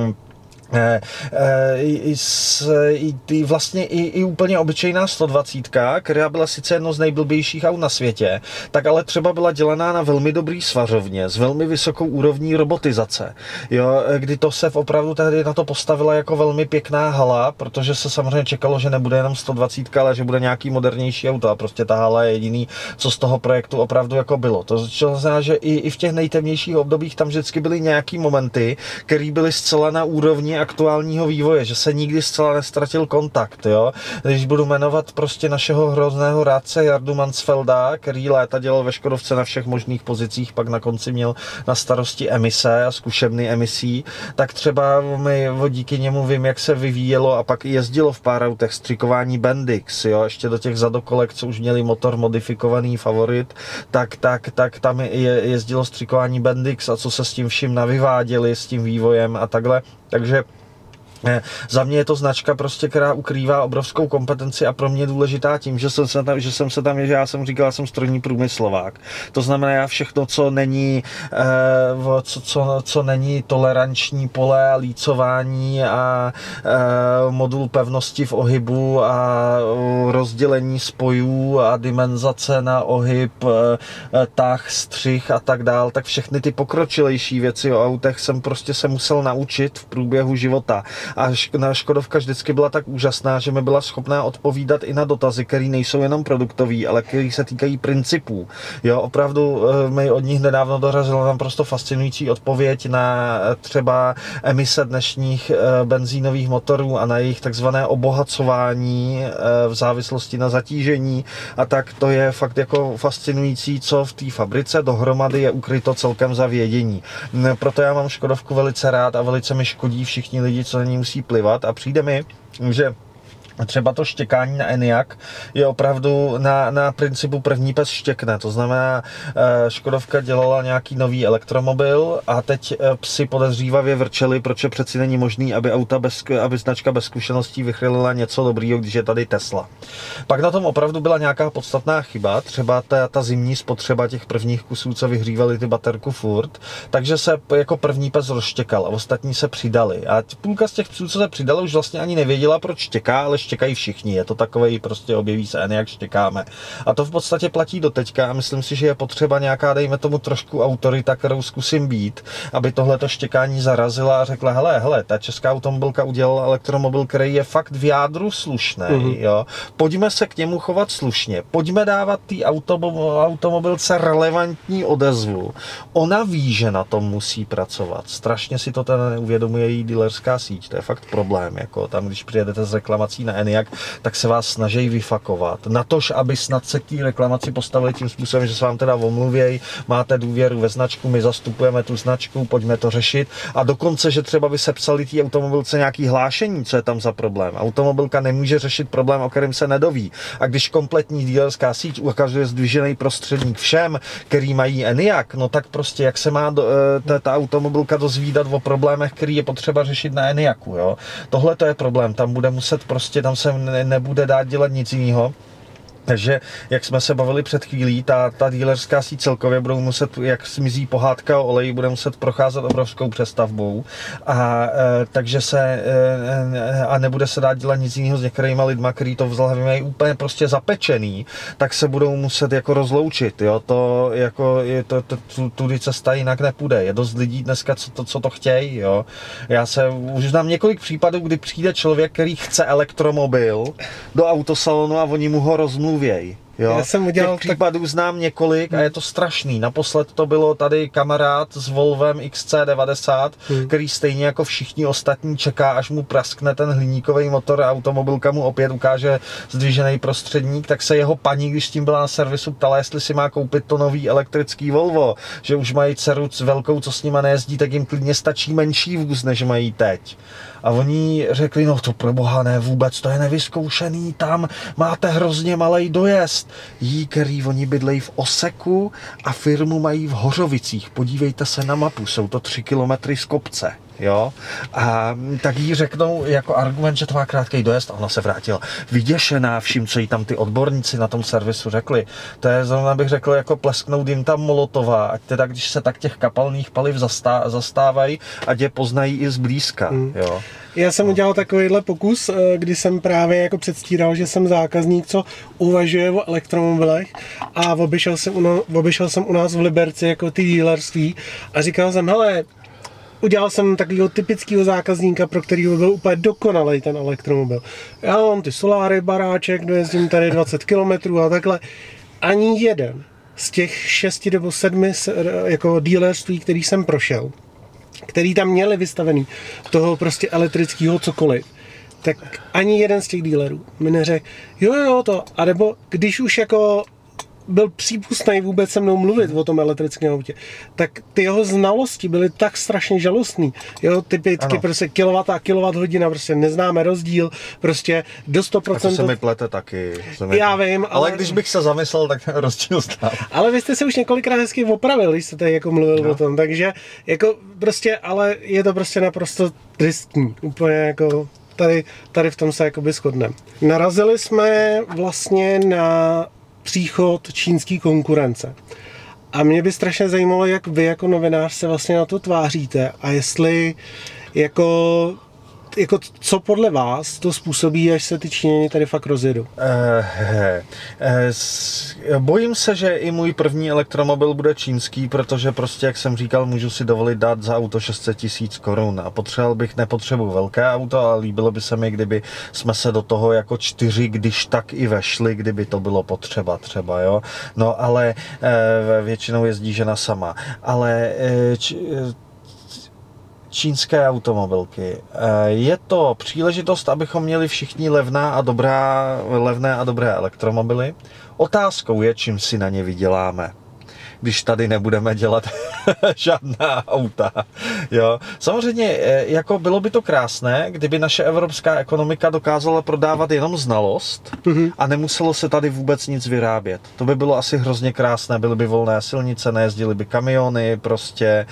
Vlastně i úplně obyčejná 120, která byla sice jedno z nejblbějších aut na světě, tak ale třeba byla dělaná na velmi dobrý svařovně, s velmi vysokou úrovní robotizace. Jo, kdy to se opravdu tehdy na to postavila jako velmi pěkná hala, protože se samozřejmě čekalo, že nebude jenom 120, ale že bude nějaký modernější auto a prostě ta hala je jediný, co z toho projektu opravdu jako bylo. To znamená, že i v těch nejtemnějších obdobích tam vždycky byly nějaký momenty, které byly zcela na úrovni aktuálního vývoje, že se nikdy zcela nestratil kontakt, jo. Když budu jmenovat prostě našeho hrozného rádce Jardu Mansfelda, který léta dělal ve Škodovce na všech možných pozicích, pak na konci měl na starosti emise a zkušebny emisí, tak třeba díky němu vím, jak se vyvíjelo a pak jezdilo v pár autech střikování Bendix, jo, ještě do těch zadokolek, co už měli motor modifikovaný Favorit, tak tam jezdilo střikování Bendix a co se s tím vším navyváděli, s tím vývojem a takhle, takže za mě je to značka prostě, která ukrývá obrovskou kompetenci a pro mě důležitá tím, že já jsem říkal, já jsem strojní průmyslovák. To znamená, já všechno, co není, co není toleranční pole a lícování a modul pevnosti v ohybu a rozdělení spojů a dimenzace na ohyb, tah, střih a tak dál, tak všechny ty pokročilejší věci o autech jsem prostě se musel naučit v průběhu života. A Škodovka vždycky byla tak úžasná, že mi byla schopná odpovídat i na dotazy, které nejsou jenom produktový, ale které se týkají principů. Jo, opravdu mi od nich nedávno dorazila naprosto fascinující odpověď na třeba emise dnešních benzínových motorů a na jejich takzvané obohacování v závislosti na zatížení. A tak to je fakt jako fascinující, co v té fabrice dohromady je ukryto celkem za vědění. Proto já mám Škodovku velice rád a velice mi škodí všichni lidi, co na ní musí plivat a přijde mi, že třeba to štěkání na Enyaq je opravdu na principu první pes štěkne. To znamená, Škodovka dělala nějaký nový elektromobil a teď psi podezřívavě vrčeli, proč přeci není možný, aby značka bez zkušeností vychrlila něco dobrýho, když je tady Tesla. Pak na tom opravdu byla nějaká podstatná chyba, třeba ta zimní spotřeba těch prvních kusů, co vyhřívali ty baterku furt, takže se jako první pes rozštěkal a ostatní se přidali. A půlka z těch psů, co se přidali, už vlastně ani nevěděla, proč štěká, ale štěkají všichni. Je to takovej, prostě objeví se Enyaq, štěkáme. A to v podstatě platí do teďka a myslím si, že je potřeba nějaká, dejme tomu trošku autorita, kterou zkusím být, aby tohleto štěkání zarazila a řekla, hele, ta česká automobilka udělala elektromobil, který je fakt v jádru slušný, jo. Pojďme se k němu chovat slušně. Pojďme dávat té automobilce relevantní odezvu. Ona ví, že na tom musí pracovat. Strašně si to ten neuvědomuje její dealerská síť. To je fakt problém, jako tam, když přijedete s reklamací na Enyaq, tak se vás snaží vyfakovat. Natož, aby snad se k té reklamaci postavili tím způsobem, že se vám teda omluvějí, máte důvěru ve značku, my zastupujeme tu značku, pojďme to řešit. A dokonce, že třeba by se psali té automobilce nějaký hlášení, co je tam za problém. Automobilka nemůže řešit problém, o kterém se nedoví. A když kompletní dealerská síť ukazuje zdvižený prostředník všem, který mají Enyaq, no tak prostě jak se má ta automobilka dozvídat o problémech, který je potřeba řešit na Enyaqu, jo. Tohle to je problém, tam bude muset prostě, tam se nebude dát dělat nic jiného. Takže, jak jsme se bavili před chvílí, ta dealerská síť celkově budou muset, jak zmizí pohádka o oleji, bude muset procházet obrovskou přestavbou takže a nebude se dát dělat nic jiného s některýma lidma, kteří to v hlavě mají úplně prostě zapečený, tak se budou muset jako rozloučit, jo, to jako tudy cesta jinak nepůjde. Je dost lidí dneska, co to chtějí, jo. Já už znám několik případů, kdy přijde člověk, který chce elektromobil do autosalonu a oni mu ho rozmluví. Jo? Já jsem udělal těch případů znám několik a je to strašný. Naposled to bylo tady kamarád s Volvem XC90, který stejně jako všichni ostatní čeká, až mu praskne ten hliníkový motor a automobilka mu opět ukáže zdvižený prostředník, tak se jeho paní, když s tím byla na servisu, ptala, jestli si má koupit to nový elektrický Volvo, že už mají dceru velkou, co s nima nejezdí, tak jim klidně stačí menší vůz, než mají teď. A oni řekli, no to pro boha ne, vůbec, to je nevyzkoušený, tam máte hrozně malej dojezd. Který oni bydlejí v Oseku a firmu mají v Hořovicích. Podívejte se na mapu, jsou to 3 kilometry z kopce. Jo? A tak jí řeknou jako argument, že to má krátký dojezd a ona se vrátila vyděšená vším, co jí tam ty odborníci na tom servisu řekli. To je zrovna bych řekl jako plesknout jim tam Molotova, ať teda když se tak těch kapalných paliv zastávají, ať je poznají i zblízka. Jo? Já jsem udělal takovýhle pokus, kdy jsem právě jako předstíral, že jsem zákazník, co uvažuje o elektromobilech a obešel jsem u nás v Liberci jako ty dealerství a říkal jsem, hele, udělal jsem takového typického zákazníka, pro kterého byl úplně dokonalý ten elektromobil. Já mám ty soláry, baráček, dojezdím tady 20 km a takhle. Ani jeden z těch 6 nebo 7 jako dealerství, který jsem prošel, který tam měli vystavený toho prostě elektrického cokoliv, tak ani jeden z těch dealerů mi neřekl, jo, to, a nebo když už jako byl přípustný vůbec se mnou mluvit o tom elektrickém autě, tak ty jeho znalosti byly tak strašně žalostný. Jo, typicky prostě kilowatt a kilowatt-hodina, prostě neznáme rozdíl, prostě do 100%. A to se mi plete taky. Já vím, ale když bych se zamyslel, tak ten rozdíl znám. Ale vy jste se už několikrát hezky opravil, když jste tady jako mluvil o tom, takže jako prostě, ale je to prostě naprosto tristní, úplně jako tady v tom se jakoby shodneme. Narazili jsme vlastně na příchod čínské konkurence. A mě by strašně zajímalo, jak vy jako novinář se vlastně na to tváříte a jestli jako co podle vás to způsobí, až se ty Číňani tady fakt rozjedou? Bojím se, že i můj první elektromobil bude čínský, protože prostě, jak jsem říkal, můžu si dovolit dát za auto 600 000 korun a nepotřebuji velké auto, ale líbilo by se mi, kdyby jsme se do toho jako 4, když tak i vešli, kdyby to bylo potřeba třeba, jo. No ale většinou jezdí žena sama. Ale čínské automobilky. Je to příležitost, abychom měli všichni levné a dobré elektromobily. Otázkou je, čím si na ně vyděláme, když tady nebudeme dělat žádná auta. Jo. Samozřejmě jako bylo by to krásné, kdyby naše evropská ekonomika dokázala prodávat jenom znalost a nemuselo se tady vůbec nic vyrábět. To by bylo asi hrozně krásné, byly by volné silnice, nejezdily by kamiony, prostě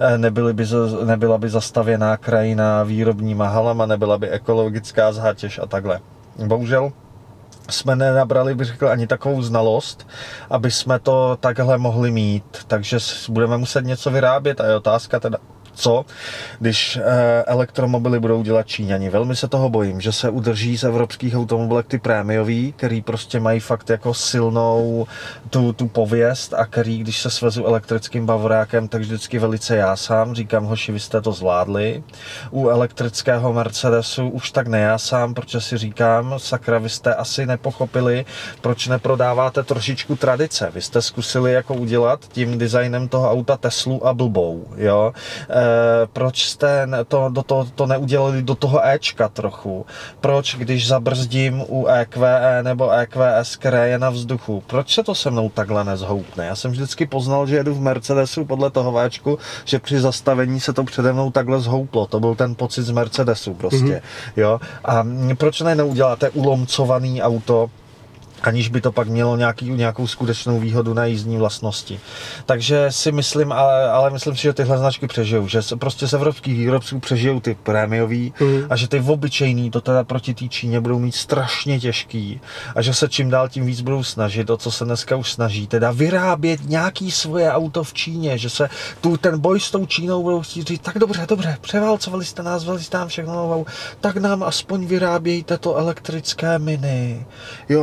nebyla by zastavěná krajina výrobníma halama, nebyla by ekologická zátěž a takhle. Bohužel jsme nenabrali, bych řekl, ani takovou znalost, aby jsme to takhle mohli mít. Takže budeme muset něco vyrábět a je otázka teda, co, když elektromobily budou dělat Číňani. Velmi se toho bojím, že se udrží z evropských automobilek ty prémiový, který prostě mají fakt jako silnou tu pověst a který, když se svezu elektrickým bavorákem, tak vždycky velice jásám. Říkám, hoši, vy jste to zvládli. U elektrického Mercedesu už tak nejásám, protože si říkám, sakra, vy jste asi nepochopili, proč neprodáváte trošičku tradice. Vy jste zkusili jako udělat tím designem toho auta Teslu a blbou, jo. Proč jste to neudělali do toho Ečka trochu? Proč, když zabrzdím u EQE nebo EQS, které je na vzduchu, proč se to se mnou takhle nezhoupne? Já jsem vždycky poznal, že jedu v Mercedesu podle toho Ečku, že při zastavení se to přede mnou takhle zhouplo. To byl ten pocit z Mercedesu prostě. Jo? A proč neuděláte ulomcovaný auto, aniž by to pak mělo nějakou skutečnou výhodu na jízdní vlastnosti. Takže si myslím, ale myslím si, že tyhle značky přežijou, že prostě z evropských výrobců přežijou ty prémiový a že ty obyčejný to teda proti té Číně budou mít strašně těžký a že se čím dál tím víc budou snažit, o co se dneska už snaží, teda vyrábět nějaký svoje auto v Číně, že se ten boj s tou Čínou budou chtít říct, tak dobře, převálcovali jste nás, vzali jste nám všechno novou, tak nám aspoň vyrábějte to elektrické Mini. Jo, a my si ho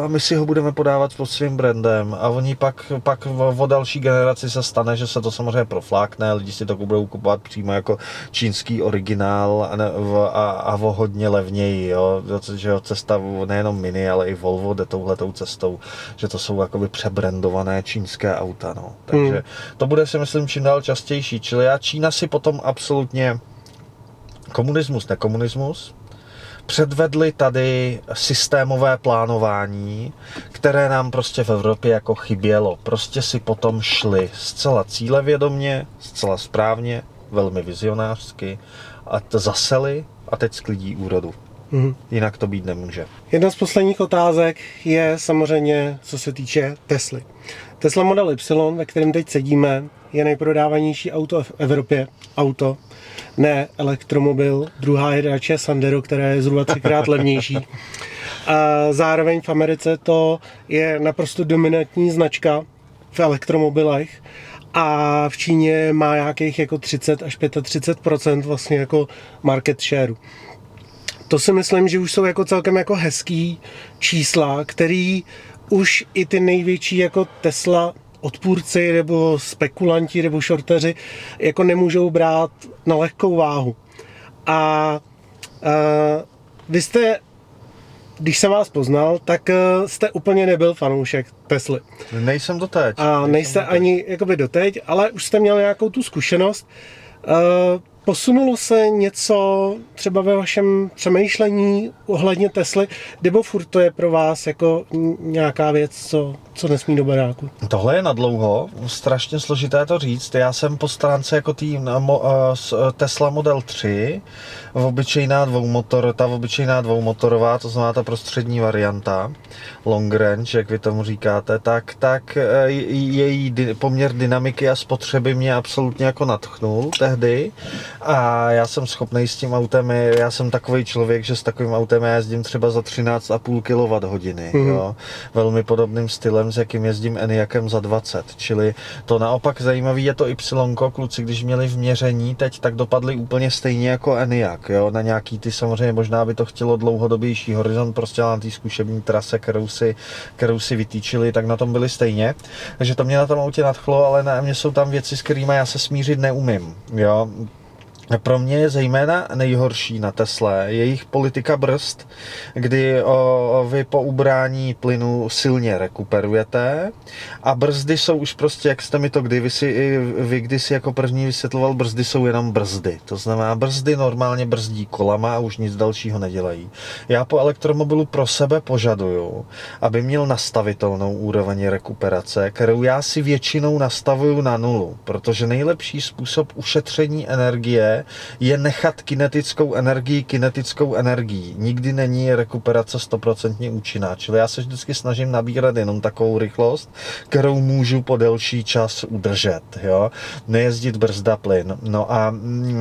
budeme podávat pod svým brandem a oni pak o další generaci se stane, že se to samozřejmě proflákne, lidi si to budou kupovat přímo jako čínský originál a o hodně levněji, jo, že cesta nejenom Mini, ale i Volvo jde touhletou cestou, že to jsou jakoby přebrandované čínské auta, no. Takže to bude, si myslím, čím dál častější, čili Čína si potom absolutně komunismus, nekomunismus, předvedli tady systémové plánování, které nám prostě v Evropě jako chybělo. Prostě si potom šli zcela cílevědomně, zcela správně, velmi vizionářsky a zaseli a teď sklidí úrodu. Jinak to být nemůže. Jedna z posledních otázek je samozřejmě, co se týče Tesly. Tesla Model Y, ve kterém teď sedíme, je nejprodávanější auto v Evropě. Auto, ne elektromobil. Druhá je Dacia Sandero, která je zhruba 3x levnější. A zároveň v Americe to je naprosto dominantní značka v elektromobilech. A v Číně má nějakých jako 30 až 35% vlastně jako market share. To si myslím, že už jsou jako celkem jako hezký čísla, který už i ty největší jako Tesla odpůrci nebo spekulanti nebo shorteři jako nemůžou brát na lehkou váhu. A vy jste, když jsem vás poznal, tak jste úplně nebyl fanoušek Tesly. Nejsem doteď. A nejste ani jakoby doteď, ale už jste měl nějakou tu zkušenost. Posunulo se něco třeba ve vašem přemýšlení ohledně Tesly, nebo furt to je pro vás jako nějaká věc, co nesmí do baráku? Tohle je nadlouho, strašně složité to říct. Já jsem po stránce jako Tesla Model 3, ta obyčejná dvoumotorová, to znamená ta prostřední varianta, long range, jak vy tomu říkáte, tak její poměr dynamiky a spotřeby mě absolutně jako nadchnul tehdy. A já jsem schopný s tím autem, já jsem takový člověk, že s takovým autem já jezdím třeba za 13,5 kWh, jo? Velmi podobným stylem, s jakým jezdím Enyaqem za 20, čili to naopak zajímavý je to Y, kluci, když měli v měření teď, tak dopadli úplně stejně jako Enyaq, jo? Na nějaký ty samozřejmě možná by to chtělo dlouhodobější horizont, prostě na té zkušební trase, kterou si vytýčili, tak na tom byli stejně, takže to mě na tom autě nadchlo, ale na mě jsou tam věci, s kterými já se smířit neumím, jo? Pro mě je zejména nejhorší na Tesle jejich politika brzd, kdy vy po ubrání plynu silně rekuperujete a brzdy jsou už prostě, jak jste mi to vy kdysi jako první vysvětloval, brzdy jsou jenom brzdy. To znamená, brzdy normálně brzdí kolama a už nic dalšího nedělají. Já po elektromobilu pro sebe požaduju, aby měl nastavitelnou úroveň rekuperace, kterou já si většinou nastavuju na nulu, protože nejlepší způsob ušetření energie je nechat kinetickou energií. Nikdy není rekuperace 100% účinná. Čili já se vždycky snažím nabírat jenom takovou rychlost, kterou můžu po delší čas udržet. Jo? Nejezdit brzda plyn. No a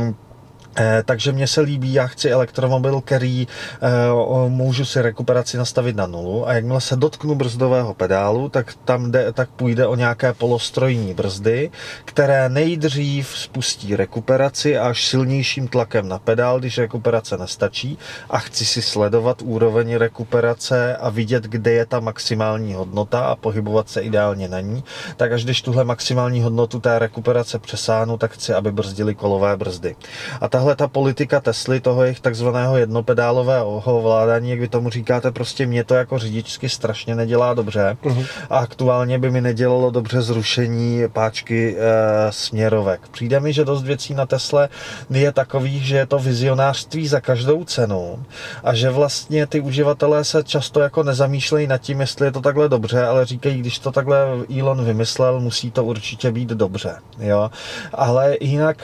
takže mně se líbí, já chci elektromobil, který můžu si rekuperaci nastavit na nulu a jakmile se dotknu brzdového pedálu, tak půjde o nějaké polostrojní brzdy, které nejdřív spustí rekuperaci a až silnějším tlakem na pedál, když rekuperace nestačí a chci si sledovat úroveň rekuperace a vidět, kde je ta maximální hodnota a pohybovat se ideálně na ní, tak až když tuhle maximální hodnotu té rekuperace přesáhnu, tak chci, aby brzdily kolové brzdy. A tahle ta politika Tesly, toho jejich takzvaného jednopedálového ovládání, jak vy tomu říkáte, prostě mě to jako řidičsky strašně nedělá dobře. A aktuálně by mi nedělalo dobře zrušení páčky směrovek. Přijde mi, že dost věcí na Tesle je takových, že je to vizionářství za každou cenu a že vlastně ty uživatelé se často jako nezamýšlejí nad tím, jestli je to takhle dobře, ale říkají, když to takhle Elon vymyslel, musí to určitě být dobře. Jo? Ale jinak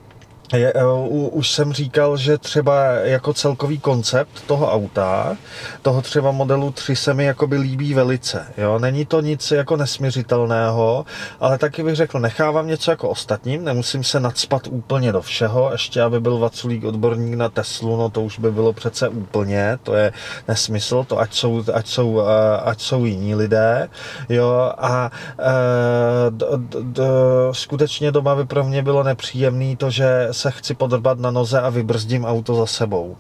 už jsem říkal, že třeba jako celkový koncept toho auta, toho třeba modelu 3 se mi jakoby líbí velice. Jo? Není to nic jako nesměřitelného, ale taky bych řekl, nechávám něco jako ostatním, nemusím se nacpat úplně do všeho, ještě aby byl Vaculík odborník na Teslu, no to už by bylo přece úplně, to je nesmysl, to ať jsou jiní lidé. Jo? A skutečně doma by pro mě bylo nepříjemné to, že se chci podrbat na noze a vybrzdím auto za sebou.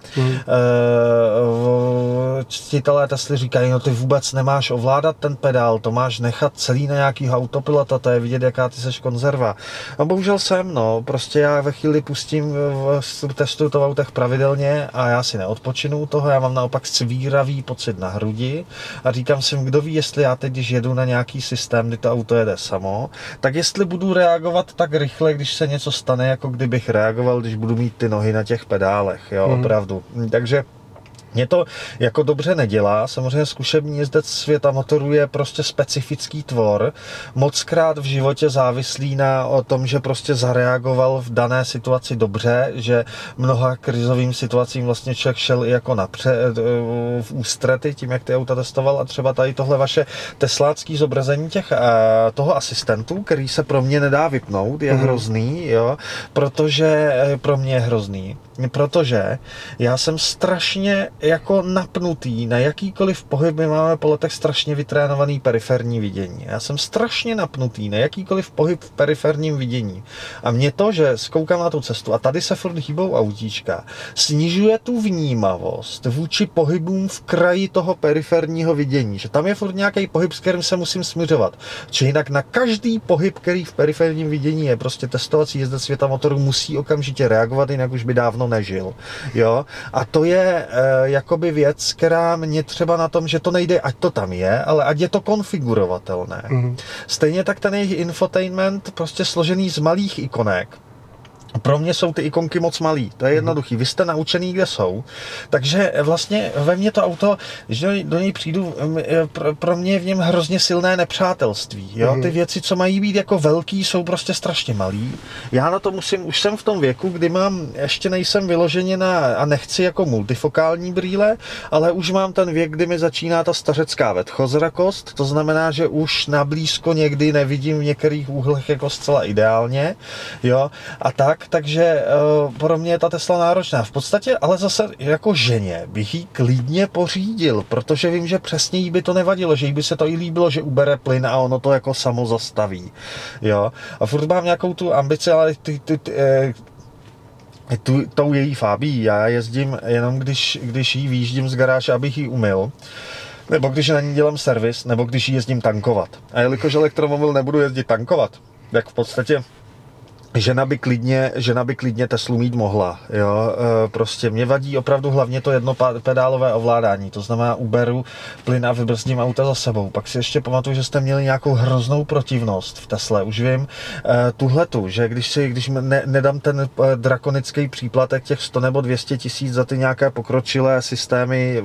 Ctitelé Tesly říkají, no ty vůbec nemáš ovládat ten pedál, to máš nechat celý na nějakýho autopilota, to je vidět, jaká ty seš konzerva. A bohužel jsem, no, prostě já ve chvíli pustím, testuju to v autech pravidelně a já si neodpočinu u toho, já mám naopak svíravý pocit na hrudi a říkám si, kdo ví, jestli já teď, když jedu na nějaký systém, kdy to auto jede samo, tak jestli budu reagovat tak rychle, když se něco stane, jako kdybych reagoval, když budu mít ty nohy na těch pedálech, jo, opravdu. Takže mě to jako dobře nedělá, samozřejmě zkušební jezdec světa motorů je prostě specifický tvor, mockrát v životě závislý na o tom, že prostě zareagoval v dané situaci dobře, že mnoha krizovým situacím vlastně člověk šel i jako v ústrety tím, jak ty auta testoval a třeba tady tohle vaše teslácký zobrazení toho asistentu, který se pro mě nedá vypnout, je hrozný, jo, protože pro mě je hrozný. Protože já jsem strašně jako napnutý na jakýkoliv pohyb, my máme po letech strašně vytrénovaný periferní vidění. Já jsem strašně napnutý na jakýkoliv pohyb v periferním vidění. A mě to, že zkoukám na tu cestu a tady se furt hýbou autíčka, snižuje tu vnímavost vůči pohybům v kraji toho periferního vidění. Že tam je furt nějaký pohyb, s kterým se musím smiřovat. Či jinak na každý pohyb, který v periferním vidění je, prostě testovací jezdec světa motoru musí okamžitě reagovat, jinak už by dávno nežil. Jo? A to je jakoby věc, která mě třeba na tom, že to nejde, ať to tam je, ale ať je to konfigurovatelné. Stejně tak ten jejich infotainment prostě složený z malých ikonek. Pro mě jsou ty ikonky moc malý, to je jednoduchý, vy jste naučený, kde jsou, takže vlastně ve mně to auto, když do něj přijdu, pro mě je v něm hrozně silné nepřátelství, jo? Ty věci, co mají být jako velký, jsou prostě strašně malý, já na to musím, už jsem v tom věku, kdy ještě nejsem vyloženě a nechci jako multifokální brýle, ale už mám ten věk, kdy mi začíná ta stařecká vedchozrakost, to znamená, že už na blízko někdy nevidím v některých úhlech jako zcela ideálně, jo, a takže pro mě je ta Tesla náročná. V podstatě, ale zase jako ženě bych ji klidně pořídil, protože vím, že přesně jí by to nevadilo, že jí by se to i líbilo, že ubere plyn a ono to jako samo zastaví. Jo? A furt mám nějakou tu ambici, ale tou její Fábí, já jezdím jenom, když jí vyjíždím z garáže, abych ji umyl, nebo když na ní dělám servis, nebo když jí jezdím tankovat. A jelikož elektromobil nebudu jezdit tankovat, tak v podstatě žena by klidně Teslu mít mohla, jo, prostě mě vadí opravdu hlavně to jednopedálové ovládání, to znamená uberu plyn a vybrzdím auta za sebou. Pak si ještě pamatuju, že jste měli nějakou hroznou protivnost v Tesle, už vím tuhletu, že když nedám ten drakonický příplatek těch 100 nebo 200 tisíc za ty nějaké pokročilé systémy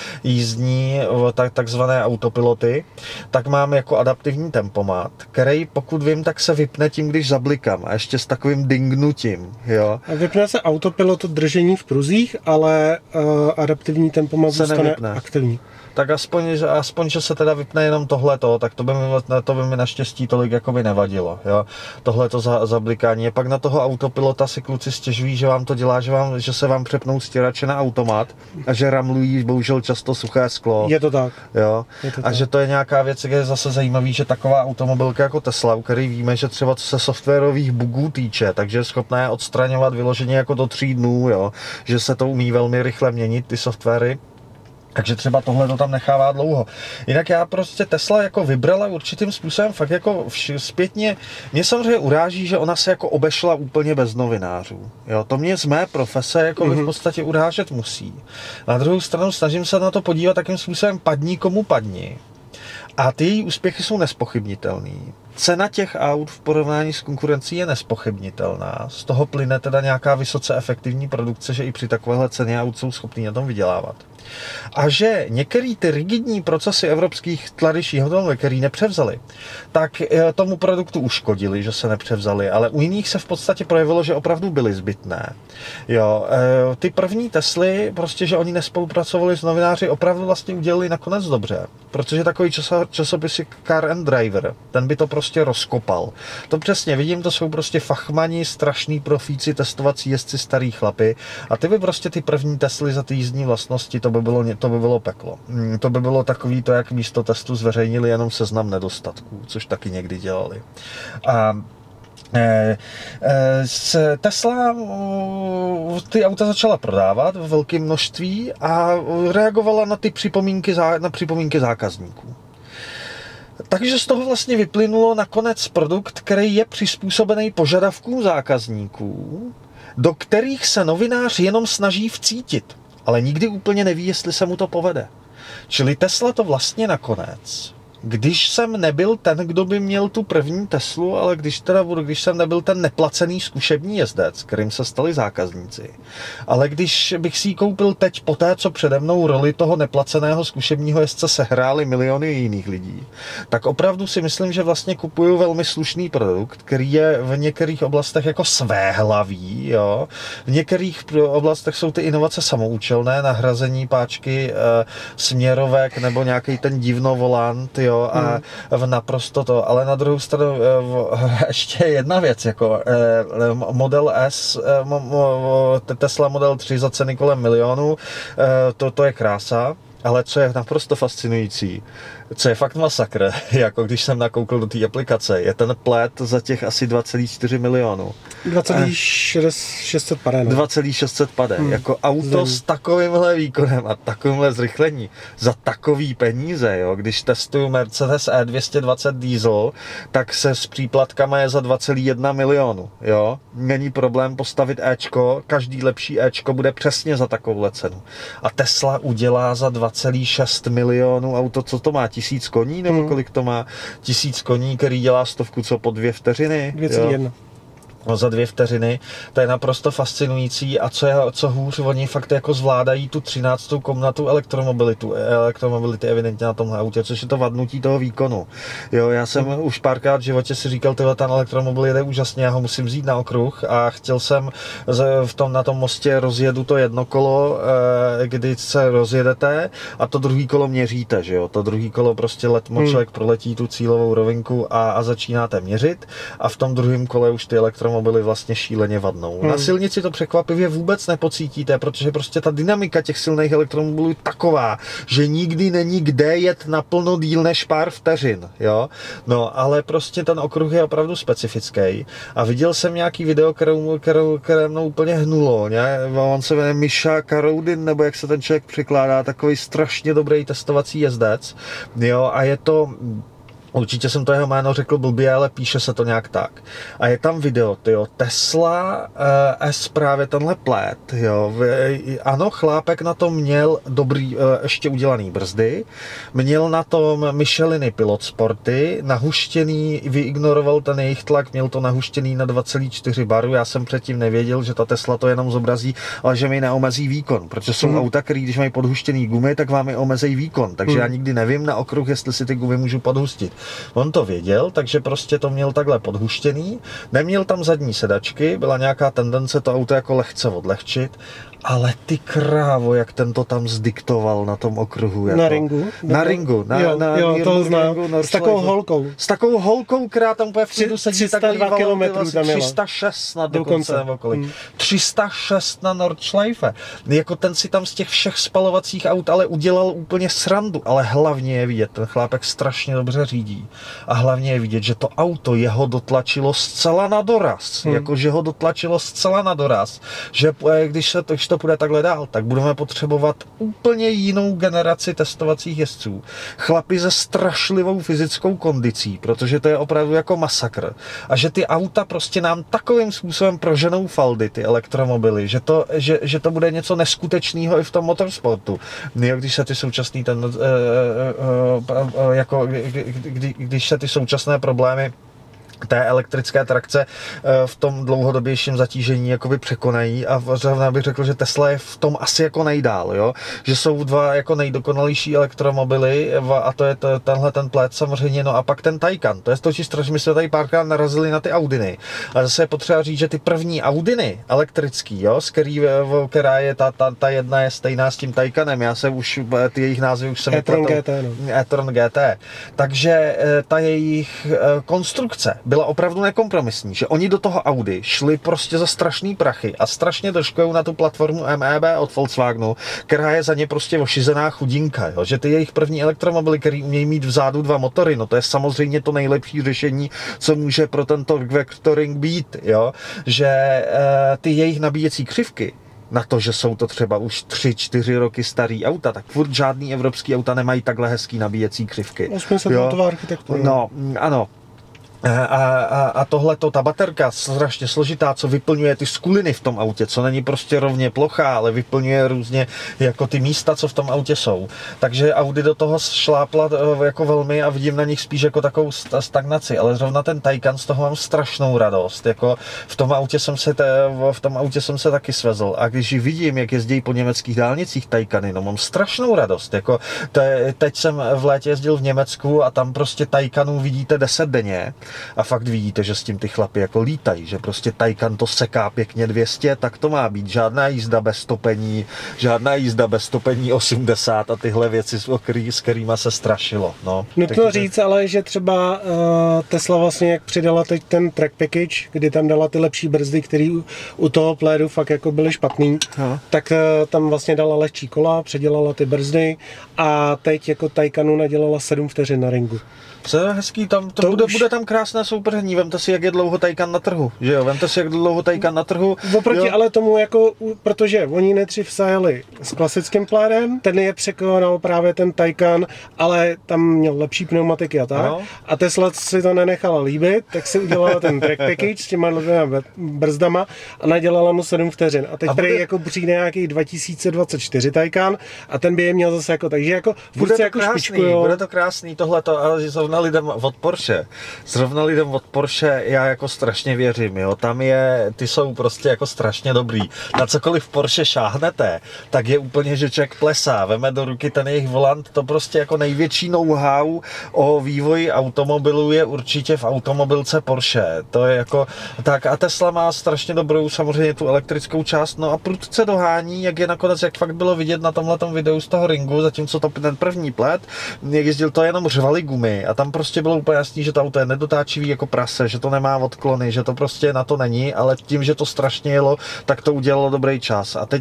jízdní, takzvané autopiloty, tak mám jako adaptivní tempomat, který pokud vím, tak se vypne tím, když zablikám a ještě s takovým dingnutím, jo. A vypne se autopilot držení v pruzích, ale adaptivní tempomat zůstane aktivní. Tak aspoň, že se teda vypne jenom tohleto, tak to by mi naštěstí tolik jako by nevadilo, jo. Tohleto zablikání. Pak na toho autopilota si kluci stěžují, že vám to dělá, že se vám přepnou stěrače na automat a že ramlují bohužel často suché sklo. Je to tak. Jo. A že to je nějaká věc, kde je zase zajímavý, že taková automobilka jako Tesla, u který víme, že třeba co se softwarových bugů týče, takže je schopná je odstraňovat vyloženě jako do 3 dnů, jo. Že se to umí velmi rychle měnit, ty softwary. Takže třeba tohle to tam nechává dlouho. Jinak já prostě Tesla jako vybrala určitým způsobem fakt jako zpětně. Mě samozřejmě uráží, že ona se jako obešla úplně bez novinářů. Jo, to mě z mé profese jako v podstatě urážet musí. Na druhou stranu snažím se na to podívat takým způsobem padni komu padni. A ty její úspěchy jsou nespochybnitelný. Cena těch aut v porovnání s konkurencí je nespochybnitelná. Z toho plyne teda nějaká vysoce efektivní produkce, že i při takovéhle ceně aut jsou schopní na tom vydělávat. A že některé ty rigidní procesy evropských tradičních automobilů, který nepřevzali, tak tomu produktu uškodili, že se nepřevzali, ale u jiných se v podstatě projevilo, že opravdu byly zbytné. Jo, ty první Tesly, prostě, že oni nespolupracovali s novináři, opravdu vlastně udělali nakonec dobře, protože takový časopis Car and Driver, ten by to prostě rozkopal. To přesně vidím, to jsou prostě fachmani, strašný profíci, testovací jezdci, starý chlapy a ty by prostě ty první Tesly za ty jízdní vlastnosti, to by bylo peklo. To by bylo takový to, jak místo testu zveřejnili jenom seznam nedostatků, což taky někdy dělali. A Tesla ty auta začala prodávat ve velkém množství a reagovala na ty připomínky zákazníků. Takže z toho vlastně vyplynulo nakonec produkt, který je přizpůsobený požadavkům zákazníků, do kterých se novinář jenom snaží vcítit, ale nikdy úplně neví, jestli se mu to povede. Čili Tesla to vlastně nakonec, když jsem nebyl ten, kdo by měl tu první Teslu, ale když jsem nebyl ten neplacený zkušební jezdec, kterým se stali zákazníci, ale když bych si ji koupil teď po té, co přede mnou roli toho neplaceného zkušebního jezdce sehráli miliony jiných lidí, tak opravdu si myslím, že vlastně kupuju velmi slušný produkt, který je v některých oblastech jako svéhlavý, jo. V některých oblastech jsou ty inovace samoučelné, nahrazení páčky směrovek nebo nějaký ten divnovolant, jo, a naprosto to, ale na druhou stranu ještě jedna věc, jako Model S, Tesla Model 3 za ceny kolem milionu, to je krása, ale co je naprosto fascinující, co je fakt masakr, jako když jsem nakoukl do té aplikace, je ten plet za těch asi 2,4 milionu. 2,600 pade. Jako auto s takovýmhle výkonem a takovýmhle zrychlení za takový peníze, jo. Když testuju Mercedes E220 diesel, tak se s příplatkama je za 2,1 milionu, jo. Není problém postavit Ečko, každý lepší Ečko bude přesně za takovouhle cenu. A Tesla udělá za 2,6 milionů auto, co to má, 1000 koní, nebo kolik to má? 1000 koní, který dělá stovku, co po 2 vteřiny? 2,1. No, za 2 vteřiny, to je naprosto fascinující a co hůř, oni fakt jako zvládají tu 13. komnatu elektromobility evidentně na tomhle autě, což je to vadnutí toho výkonu. Jo, já jsem už párkrát v životě si říkal, ten elektromobil jede úžasně, já ho musím vzít na okruh a chtěl jsem na tom mostě rozjedu to jedno kolo, kdy se rozjedete a to druhý kolo měříte, že jo, to druhý kolo prostě člověk proletí tu cílovou rovinku a začínáte měřit a v tom druhém kole už ty elektromobily vlastně šíleně vadnou. Na silnici to překvapivě vůbec nepocítíte, protože prostě ta dynamika těch silných elektromobilů je taková, že nikdy není kde jet naplno díl než pár vteřin, jo. No, ale prostě ten okruh je opravdu specifický a viděl jsem nějaký video, které mnou úplně hnulo, on se jmenuje Misha Karoudin, nebo jak se ten člověk překládá, takový strašně dobrý testovací jezdec, jo, a je to určitě jsem to jeho jméno řekl blbě, ale píše se to nějak tak. A je tam video, tyjo, Tesla S právě tenhle plet, jo. Ano, chlápek na tom měl dobrý, ještě udělaný brzdy, měl na tom Micheliny Pilot Sporty, nahuštěný, vyignoroval ten jejich tlak, měl to nahuštěný na 2,4 baru, já jsem předtím nevěděl, že ta Tesla to jenom zobrazí, ale že mi neomezí výkon, protože jsou auta, který když mají podhuštěný gumy, tak vám i omezí výkon, takže já nikdy nevím na okruh, jestli si ty gumy můžu podhustit. On to věděl, takže prostě to měl takhle podhuštěný, neměl tam zadní sedačky, byla nějaká tendence to auto jako lehce odlehčit, ale ty krávo, jak ten to tam zdiktoval na tom okruhu. Jako. Na ringu? Na ringu. To znám. S takovou holkou. S takovou holkou, která tam úplně vpředu sedí. 302 kilometrů tam měla. 306 na dokonce. 306 na Nordschleife. Jako ten si tam z těch všech spalovacích aut ale udělal úplně srandu. Ale hlavně je vidět, ten chlápek strašně dobře řídí. A hlavně je vidět, že to auto jeho dotlačilo zcela na doraz. Jakože ho dotlačilo zcela na doraz. Že když to půjde takhle dál, tak budeme potřebovat úplně jinou generaci testovacích jezdců. Chlapi se strašlivou fyzickou kondicí, protože to je opravdu jako masakr. A že ty auta prostě nám takovým způsobem proženou faldy, ty elektromobily, že to bude něco neskutečného i v tom motorsportu. Když se ty současný když se ty současné problémy té elektrické trakce v tom dlouhodobějším zatížení jakoby překonají a zrovna bych řekl, že Tesla je v tom asi jako nejdál, jo? Že jsou dva jako nejdokonalejší elektromobily a to je tenhle ten plet samozřejmě, no a pak ten Taycan, to je to čistě, že my jsme tady párkrát narazili na ty Audiny a zase je potřeba říct, že ty první Audiny elektrický, jo, která je ta jedna je stejná s tím Taycanem, já se už, ty jejich názvy už jsem e-tron GT, no. e-tron GT, takže ta jejich konstrukce byla opravdu nekompromisní, že oni do toho Audi šli prostě za strašný prachy a strašně držkujou na tu platformu MEB od Volkswagenu, která je za ně prostě ošizená chudinka, jo? Že ty jejich první elektromobily, který umějí mít vzadu 2 motory, no to je samozřejmě to nejlepší řešení, co může pro ten torque vectoring být, jo? Že ty jejich nabíjecí křivky, na to, že jsou to třeba už 3-4 roky starý auta, tak furt žádný evropský auta nemají takhle hezký nabíjecí křivky. Osmisetvoltová architektura. No, ano. A tohleto, ta baterka strašně složitá, co vyplňuje ty skuliny v tom autě, co není prostě rovně plochá, ale vyplňuje různě jako ty místa, co v tom autě jsou. Takže Audi do toho šlápla jako velmi a vidím na nich spíš jako takovou stagnaci, ale zrovna ten Taycan, z toho mám strašnou radost. Jako v tom autě jsem se taky svezl a když vidím, jak jezdí po německých dálnicích Taycany, no mám strašnou radost. Jako teď jsem v létě jezdil v Německu a tam prostě Taycanů vidíte 10 denně. A fakt vidíte, že s tím ty chlapi jako lítají, že prostě Taycan to seká pěkně 200, tak to má být. Žádná jízda bez stopení 80 a tyhle věci, s kterýma se strašilo. No. Nutno říct ale, že třeba Tesla vlastně jak přidala teď ten track package, kdy tam dala ty lepší brzdy, které u toho plédu fakt jako byly špatný, tak tam vlastně dala lehčí kola, předělala ty brzdy a teď jako Taycanu nadělala 7 vteřin na ringu. To je hezký, bude tam krásné soupeření, vemte si, jak je dlouho Taycan na trhu, že jo, Oproti ale tomu, jako, protože oni nejdřív sajeli s klasickým plédem, ten je překonal právě ten Taycan, ale tam měl lepší pneumatiky a tak. Ano. A Tesla si to nenechala líbit, tak si udělala ten track package s těma brzdama a nadělala mu 7 vteřin. A teď tady jako přijde nějaký 2024 Taycan a ten by je měl zase jako, takže jako bude to jako špičkujou. Bude to krásný tohleto, ale zrovna lidem od Porsche já jako strašně věřím, jo, ty jsou prostě jako strašně dobrý. Na cokoliv Porsche šáhnete, tak je úplně, že člověk plesá, veme do ruky ten jejich volant, to prostě jako největší know-how o vývoji automobilu je určitě v automobilce Porsche, to je jako, tak a Tesla má strašně dobrou samozřejmě tu elektrickou část, no a prudce dohání, jak je nakonec, jak fakt bylo vidět na tomhletom videu z toho ringu, zatímco ten první plet, jak jezdil, to jenom řvaly gumy a tam prostě bylo úplně jasný, že to auto je nedotáčivý jako prase, že to nemá odklony, že to prostě na to není, ale tím, že to strašně jelo, tak to udělalo dobrý čas. A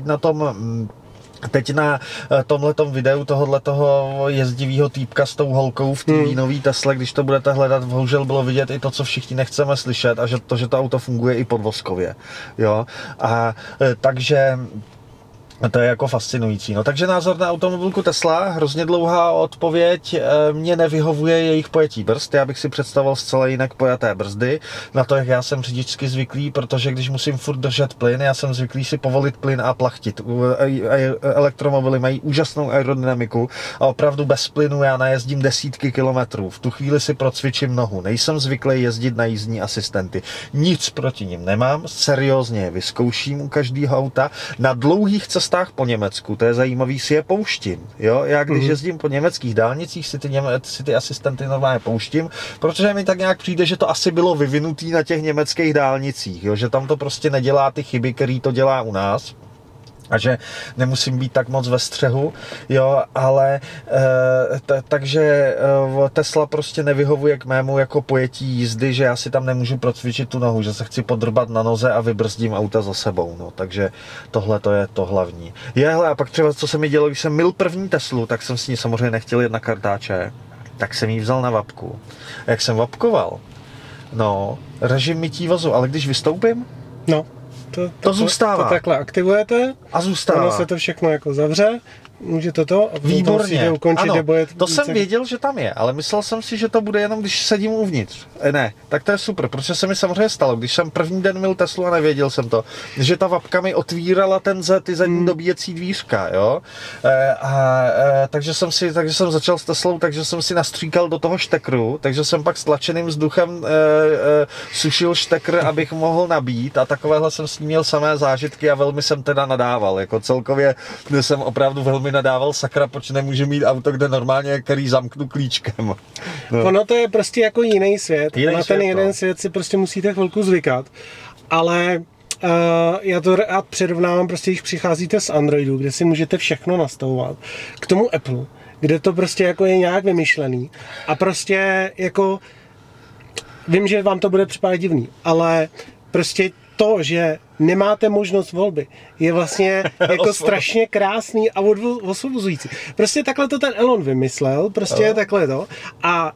teď na tomhletom videu tohoto jezdivého týpka s tou holkou v té nový Tesle, když to budete hledat, bohužel bylo vidět i to, co všichni nechceme slyšet a že to auto funguje i podvozkově. Jo? A takže to je jako fascinující. No, takže názor na automobilku Tesla, hrozně dlouhá odpověď, mě nevyhovuje jejich pojetí brzd, já bych si představoval zcela jinak pojaté brzdy, na to, jak já jsem řidičsky zvyklý, protože když musím furt držet plyn, já jsem zvyklý si povolit plyn a plachtit. Elektromobily mají úžasnou aerodynamiku a opravdu bez plynu já najezdím desítky kilometrů. V tu chvíli si procvičím nohu, nejsem zvyklý jezdit na jízdní asistenty. Nic proti nim nemám, seriózně je vyzkouším u každého auta. Na dlouhých cestách po Německu, to je zajímavý, si je pouštím. Jo? Já když jezdím po německých dálnicích, si ty asistenty normálně pouštím, protože mi tak nějak přijde, že to asi bylo vyvinutý na těch německých dálnicích, jo? Že tam to prostě nedělá ty chyby, který to dělá u nás. A že nemusím být tak moc ve střehu, jo, ale takže Tesla prostě nevyhovuje k mému jako pojetí jízdy, že já si tam nemůžu procvičit tu nohu, že se chci podrbat na noze a vybrzdím auta za sebou, no, takže tohle to je to hlavní. Hele, a pak třeba, co se mi dělo, když jsem mil první Teslu, tak jsem s ní samozřejmě nechtěl jet na kartáče, tak jsem ji vzal na vapku. A jak jsem vapkoval, no, režim mytí vozu, ale když vystoupím, no. To zůstává. To takhle aktivujete a zůstává. Ono se to všechno jako zavře, můžete to a výborně. Ukončit, ano, to více... jsem věděl, že tam je, ale myslel jsem si, že to bude jenom, když sedím uvnitř. Ne, tak to je super, protože se mi samozřejmě stalo, když jsem první den mil Teslu a nevěděl jsem to, že ta vapka mi otvírala ty zadní dobíjecí dvířka, jo. Takže jsem začal s Teslou, takže jsem si nastříkal do toho štekru, takže jsem pak s tlačeným vzduchem sušil štekr, abych mohl nabít a takovéhle jsem s ním měl samé zážitky a velmi jsem teda nadával, jako celkově jsem opravdu velmi nadával, sakra, proč nemůžu mít auto, kde normálně, který zamknu klíčkem. No. Ono to je prostě jako jiný svět. Na ten jeden svět si prostě musíte chvilku zvykat, ale já to rád přirovnávám prostě, když přicházíte z Androidu, kde si můžete všechno nastavovat, k tomu Apple, kde to prostě jako je nějak vymyšlený a prostě jako vím, že vám to bude připadat divný, ale prostě to, že nemáte možnost volby, je vlastně jako strašně krásný a osvobozující. Prostě takhle to ten Elon vymyslel, prostě takhle to. A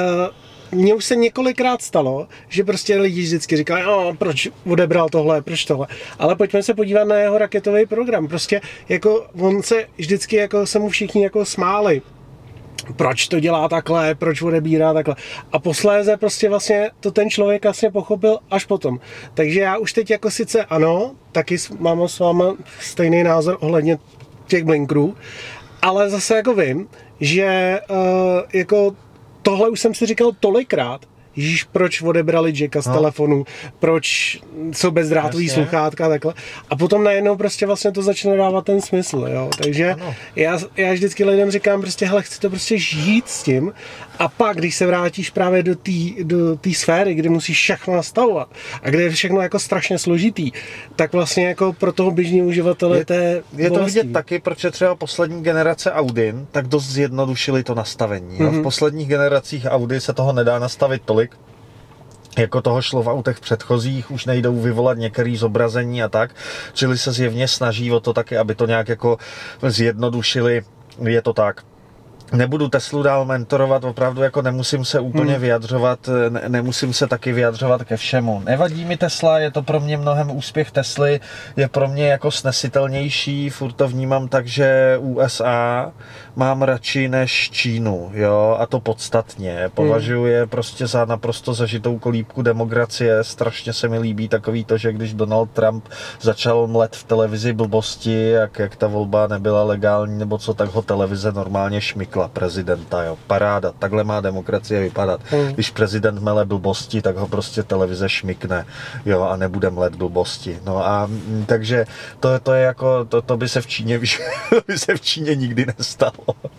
mně už se několikrát stalo, že prostě lidi vždycky říkají, proč odebral tohle, proč tohle. Ale pojďme se podívat na jeho raketový program. Prostě jako on se vždycky, jako se mu všichni jako smáli. Proč to dělá takhle, proč odebírá takhle. A posléze prostě vlastně to ten člověk vlastně pochopil až potom. Takže já už teď jako sice ano, taky mám s váma stejný názor ohledně těch blinkerů, ale zase jako vím, že jako tohle už jsem si říkal tolikrát, Ježíš, proč odebrali Jacka z telefonu, proč jsou bezdrátový sluchátka a takhle. A potom najednou prostě vlastně to začne dávat ten smysl, jo. Takže já vždycky lidem říkám prostě, hele, chci to prostě žít s tím a pak, když se vrátíš právě do té sféry, kdy musíš všechno nastavovat a kde je všechno jako strašně složitý, tak vlastně jako pro toho běžného uživatele je to vidět taky, protože třeba poslední generace Audi tak dost zjednodušili to nastavení. Jo. V posledních generacích Audi se toho nedá nastavit tolik, jako toho šlo v autech předchozích, už nejdou vyvolat některé zobrazení a tak, čili se zjevně snaží o to taky, aby to nějak jako zjednodušili, je to tak. Nebudu Teslu dál mentorovat, opravdu jako nemusím se úplně vyjadřovat, nemusím se taky vyjadřovat ke všemu. Nevadí mi Tesla, je to pro mě mnohem úspěch Tesly, je pro mě jako snesitelnější, furt to vnímám tak, že USA mám radši než Čínu, jo, a to podstatně. Považuji je prostě za naprosto zažitou kolíbku demokracie, strašně se mi líbí takový to, že když Donald Trump začal mlet v televizi blbosti, jak ta volba nebyla legální nebo co, tak ho televize normálně šmykla prezidenta, jo, paráda, takhle má demokracie vypadat. Když prezident mele blbosti, tak ho prostě televize šmykne, jo, a nebude mlet blbosti. No a takže to je jako, to by se v Číně, by se v Číně nikdy nestalo.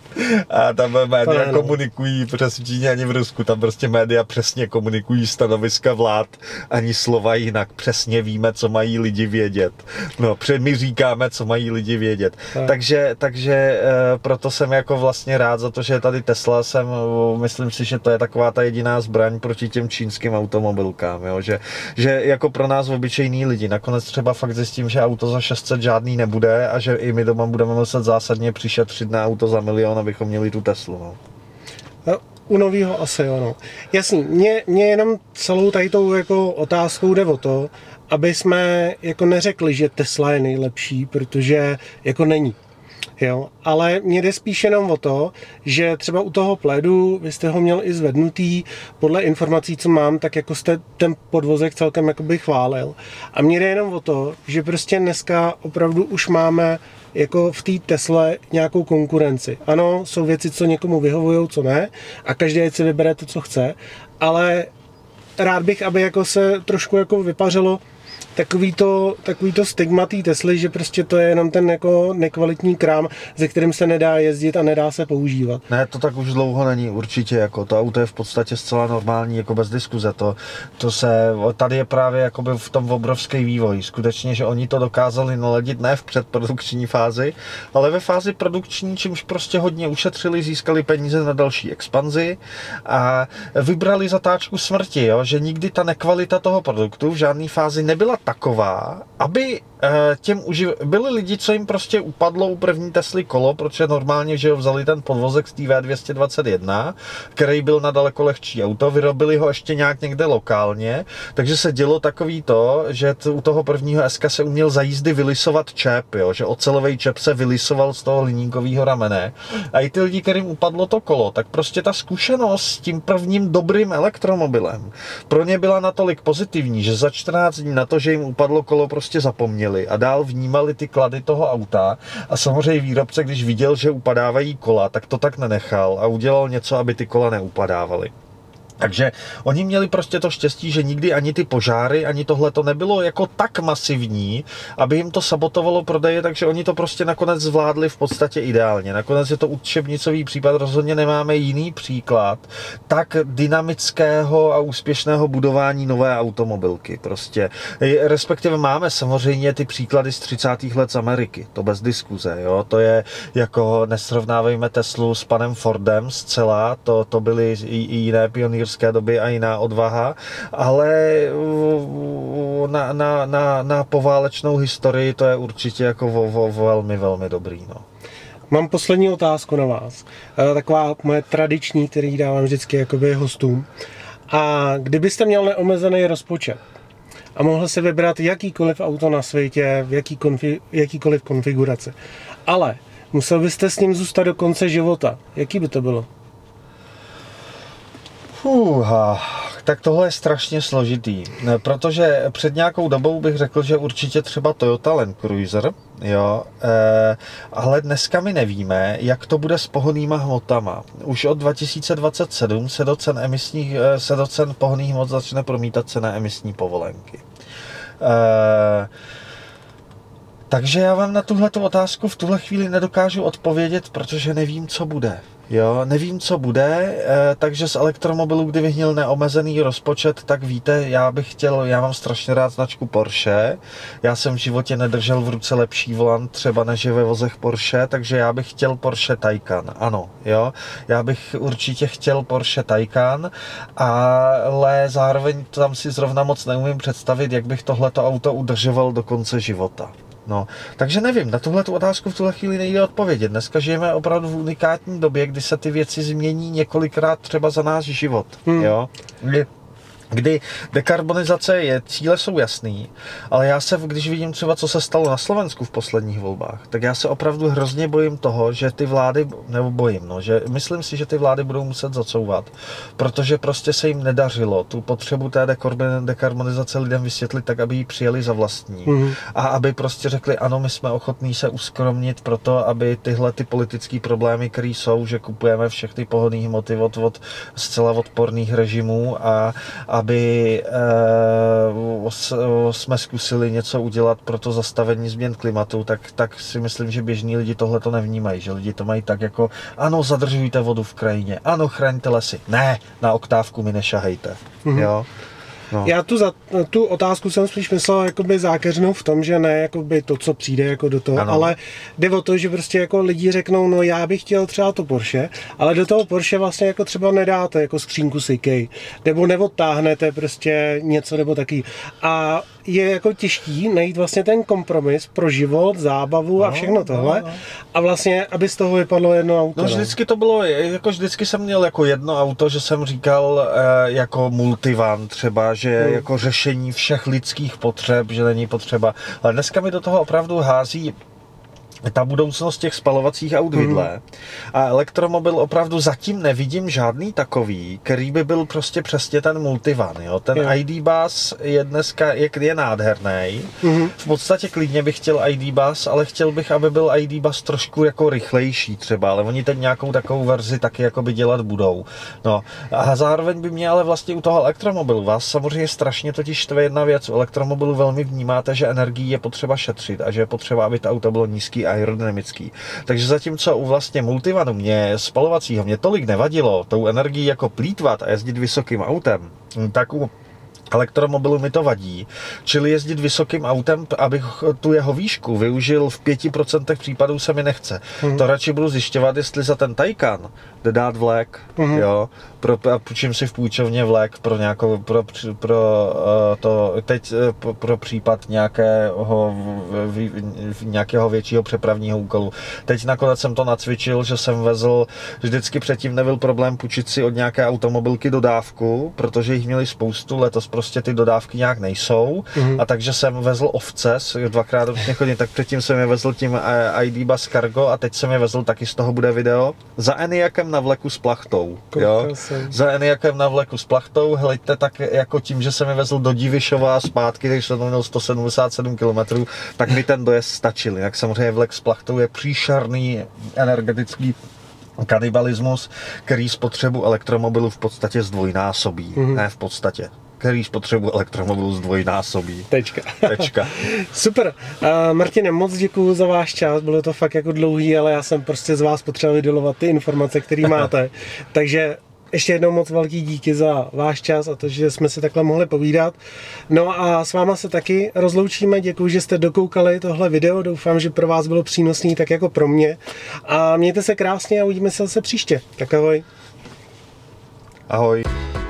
A tam média komunikují přes v Číně ani v Rusku, tam prostě média přesně komunikují stanoviska vlád, ani slova jinak, přesně víme, co mají lidi vědět. No, my říkáme, co mají lidi vědět. Takže proto jsem jako vlastně rád za to, že tady Tesla myslím si, že to je taková ta jediná zbraň proti těm čínským automobilkám, jo? Že jako pro nás obyčejní lidi, nakonec třeba fakt zjistím, že auto za 600 žádný nebude a že i my doma budeme muset zásadně přišetřit na auto za 1 milion, abychom měli tu Teslu. No. U novýho asi jo, no. Jasný, mě jenom celou tady tou jako otázkou jde o to, aby jsme jako neřekli, že Tesla je nejlepší, protože jako není. Jo, ale mě jde spíš jenom o to, že třeba u toho pledu, vy jste ho měl i zvednutý, podle informací, co mám, tak jako jste ten podvozek celkem jakoby chválil. A mě jde jenom o to, že prostě dneska opravdu už máme jako v té Tesle nějakou konkurenci. Ano, jsou věci, co někomu vyhovují, co ne, a každý si vybere to, co chce, ale rád bych, aby jako se trošku jako vypařilo takový to stigma té Tesly, že prostě to je jenom ten jako nekvalitní krám, ze kterým se nedá jezdit a nedá se používat. Ne, to tak už dlouho není, určitě, jako to auto je v podstatě zcela normální, jako bez diskuze, tady je právě jakoby v tom obrovský vývoj, skutečně, že oni to dokázali naladit ne v předprodukční fázi, ale ve fázi produkční, čímž prostě hodně ušetřili, získali peníze na další expanzi a vybrali zatáčku smrti, jo? Že nikdy ta nekvalita toho produktu v žádné fázi nebyla taková, aby byli lidi, co jim prostě upadlo u první Tesly kolo, protože normálně, že ho vzali ten podvozek z té V221, který byl na daleko lehčí auto, vyrobili ho ještě nějak někde lokálně, takže se dělo takový to, že u toho prvního SK se uměl za jízdy vylisovat čep, jo? Že ocelový čep se vylisoval z toho hliníkového ramene. A i ty lidi, kterým upadlo to kolo, tak prostě ta zkušenost s tím prvním dobrým elektromobilem pro ně byla natolik pozitivní, že za 14 dní na to, že jim upadlo kolo, prostě zapomněli a dál vnímali ty klady toho auta a samozřejmě výrobce, když viděl, že upadávají kola, tak to tak nenechal a udělal něco, aby ty kola neupadávaly. Takže oni měli prostě to štěstí, že nikdy ani ty požáry, ani tohle to nebylo jako tak masivní, aby jim to sabotovalo prodeje, takže oni to prostě nakonec zvládli v podstatě ideálně. Nakonec je to učebnicový případ, rozhodně nemáme jiný příklad tak dynamického a úspěšného budování nové automobilky. Prostě. Respektive máme samozřejmě ty příklady z 30. let z Ameriky, to bez diskuze, jo? To je jako, nesrovnávejme Teslu s panem Fordem zcela, to byly i jiné pionýrské pionýrské doby a jiná odvaha, ale na poválečnou historii to je určitě jako velmi, velmi dobrý. No. Mám poslední otázku na vás. Taková moje tradiční, který dávám vždycky jakoby hostům. A kdybyste měl neomezený rozpočet a mohl si vybrat jakýkoliv auto na světě, v jakýkoliv konfiguraci, ale musel byste s ním zůstat do konce života, jaký by to bylo? Tak tohle je strašně složitý, protože před nějakou dobou bych řekl, že určitě třeba Toyota Land Cruiser, jo, ale dneska my nevíme, jak to bude s pohonnýma hmotama. Už od 2027 se do cen pohonných hmot začne promítat cena emisní povolenky. Takže já vám na tuhletu otázku v tuhle chvíli nedokážu odpovědět, protože nevím, co bude. Jo, nevím, co bude, takže z elektromobilu, kdybych měl neomezený rozpočet, tak víte, já mám strašně rád značku Porsche, já jsem v životě nedržel v ruce lepší volant třeba než je ve vozech Porsche, takže já bych chtěl Porsche Taycan, ano, jo, já bych určitě chtěl Porsche Taycan, ale zároveň tam si zrovna moc neumím představit, jak bych tohleto auto udržoval do konce života. No, takže nevím, na tuhletu otázku v tuhle chvíli nejde odpovědět. Dneska žijeme opravdu v unikátní době, kdy se ty věci změní několikrát třeba za náš život, jo. Kdy dekarbonizace cíle jsou jasný, ale když vidím třeba, co se stalo na Slovensku v posledních volbách, tak já se opravdu hrozně bojím toho, že ty vlády, že myslím si, že ty vlády budou muset zacouvat, protože prostě se jim nedařilo tu potřebu té dekarbonizace lidem vysvětlit tak, aby ji přijeli za vlastní. A aby prostě řekli, ano, my jsme ochotní se uskromnit pro to, aby tyhle ty politické problémy, které jsou, že kupujeme všechny pohonné hmoty od zcela odporných režimů a aby jsme zkusili něco udělat pro to zastavení změn klimatu, tak si myslím, že běžní lidi tohle to nevnímají, že lidi to mají tak jako, ano, zadržujte vodu v krajině, ano, chraňte lesy, ne, na oktávku mi nešahejte, jo. No. Já tu otázku jsem spíš myslel jakoby zákeřnou v tom, že ne jakoby to, co přijde jako do toho, ano. Ale jde o to, že prostě jako lidi řeknou, no já bych chtěl třeba to Porsche, ale do toho Porsche vlastně jako třeba nedáte jako skřínku Sikej, nebo neodtáhnete prostě něco nebo taky. A je jako těžký najít vlastně ten kompromis pro život, zábavu a všechno tohle. A vlastně, aby z toho vypadlo jedno auto. No vždycky to bylo, jako vždycky jsem měl jako jedno auto, že jsem říkal jako multivan třeba, že jako řešení všech lidských potřeb, že není potřeba. Ale dneska mi do toho opravdu hází ta budoucnost těch spalovacích aut vidle. A elektromobil opravdu zatím nevidím žádný takový, který by byl prostě přesně ten multivan. Jo? Ten ID Bus je dneska je nádherný. V podstatě klidně bych chtěl ID Bus, ale chtěl bych, aby byl ID Bus trošku jako rychlejší třeba, ale oni teď nějakou takovou verzi taky jakoby dělat budou. No. A zároveň by mě ale vlastně u toho elektromobilu vás samozřejmě strašně totiž štve jedna věc. U elektromobilu velmi vnímáte, že energii je potřeba šetřit a že je potřeba, aby to auto bylo nízký a aerodynamický. Takže zatímco u vlastně multivanu spalovacího mě tolik nevadilo tou energií jako plýtvat a jezdit vysokým autem, tak u elektromobilu mi to vadí, čili jezdit vysokým autem, abych tu jeho výšku využil v 5% případů se mi nechce. To radši budu zjišťovat, jestli za ten Taycan jde dát vlek, jo, půjčím si v půjčovně vlek pro nějakou, pro případ nějakého většího přepravního úkolu. Teď nakonec jsem to nacvičil, že jsem vezl, vždycky předtím nebyl problém půjčit si od nějaké automobilky dodávku, protože jich měli spoustu, letos prostě ty dodávky nějak nejsou, a takže jsem vezl ovce, dvakrát ročně chodím, tak předtím jsem je vezl tím ID Bus Cargo a teď jsem je vezl, taky z toho bude video, za Enyaqem na vleku s plachtou, jo? Za Enyaqem na vleku s plachtou, hleďte, tak jako tím, že jsem je vezl do Divišova a zpátky, když jsem měl 177 km, tak mi ten dojezd stačil. Jak samozřejmě vlek s plachtou je příšerný energetický kanibalismus, který spotřebu elektromobilu v podstatě zdvojnásobí. Ne v podstatě. Který spotřebu elektromobilu zdvojnásobí. Tečka. Super. Martine, moc děkuju za váš čas. Bylo to fakt jako dlouhý, ale já jsem prostě z vás potřeboval vydolovat ty informace, které máte. Takže ještě jednou moc velký díky za váš čas a to, že jsme si takhle mohli povídat. No a s váma se taky rozloučíme. Děkuji, že jste dokoukali tohle video. Doufám, že pro vás bylo přínosný tak jako pro mě. A mějte se krásně a uvidíme se zase příště. Tak ahoj. Ahoj.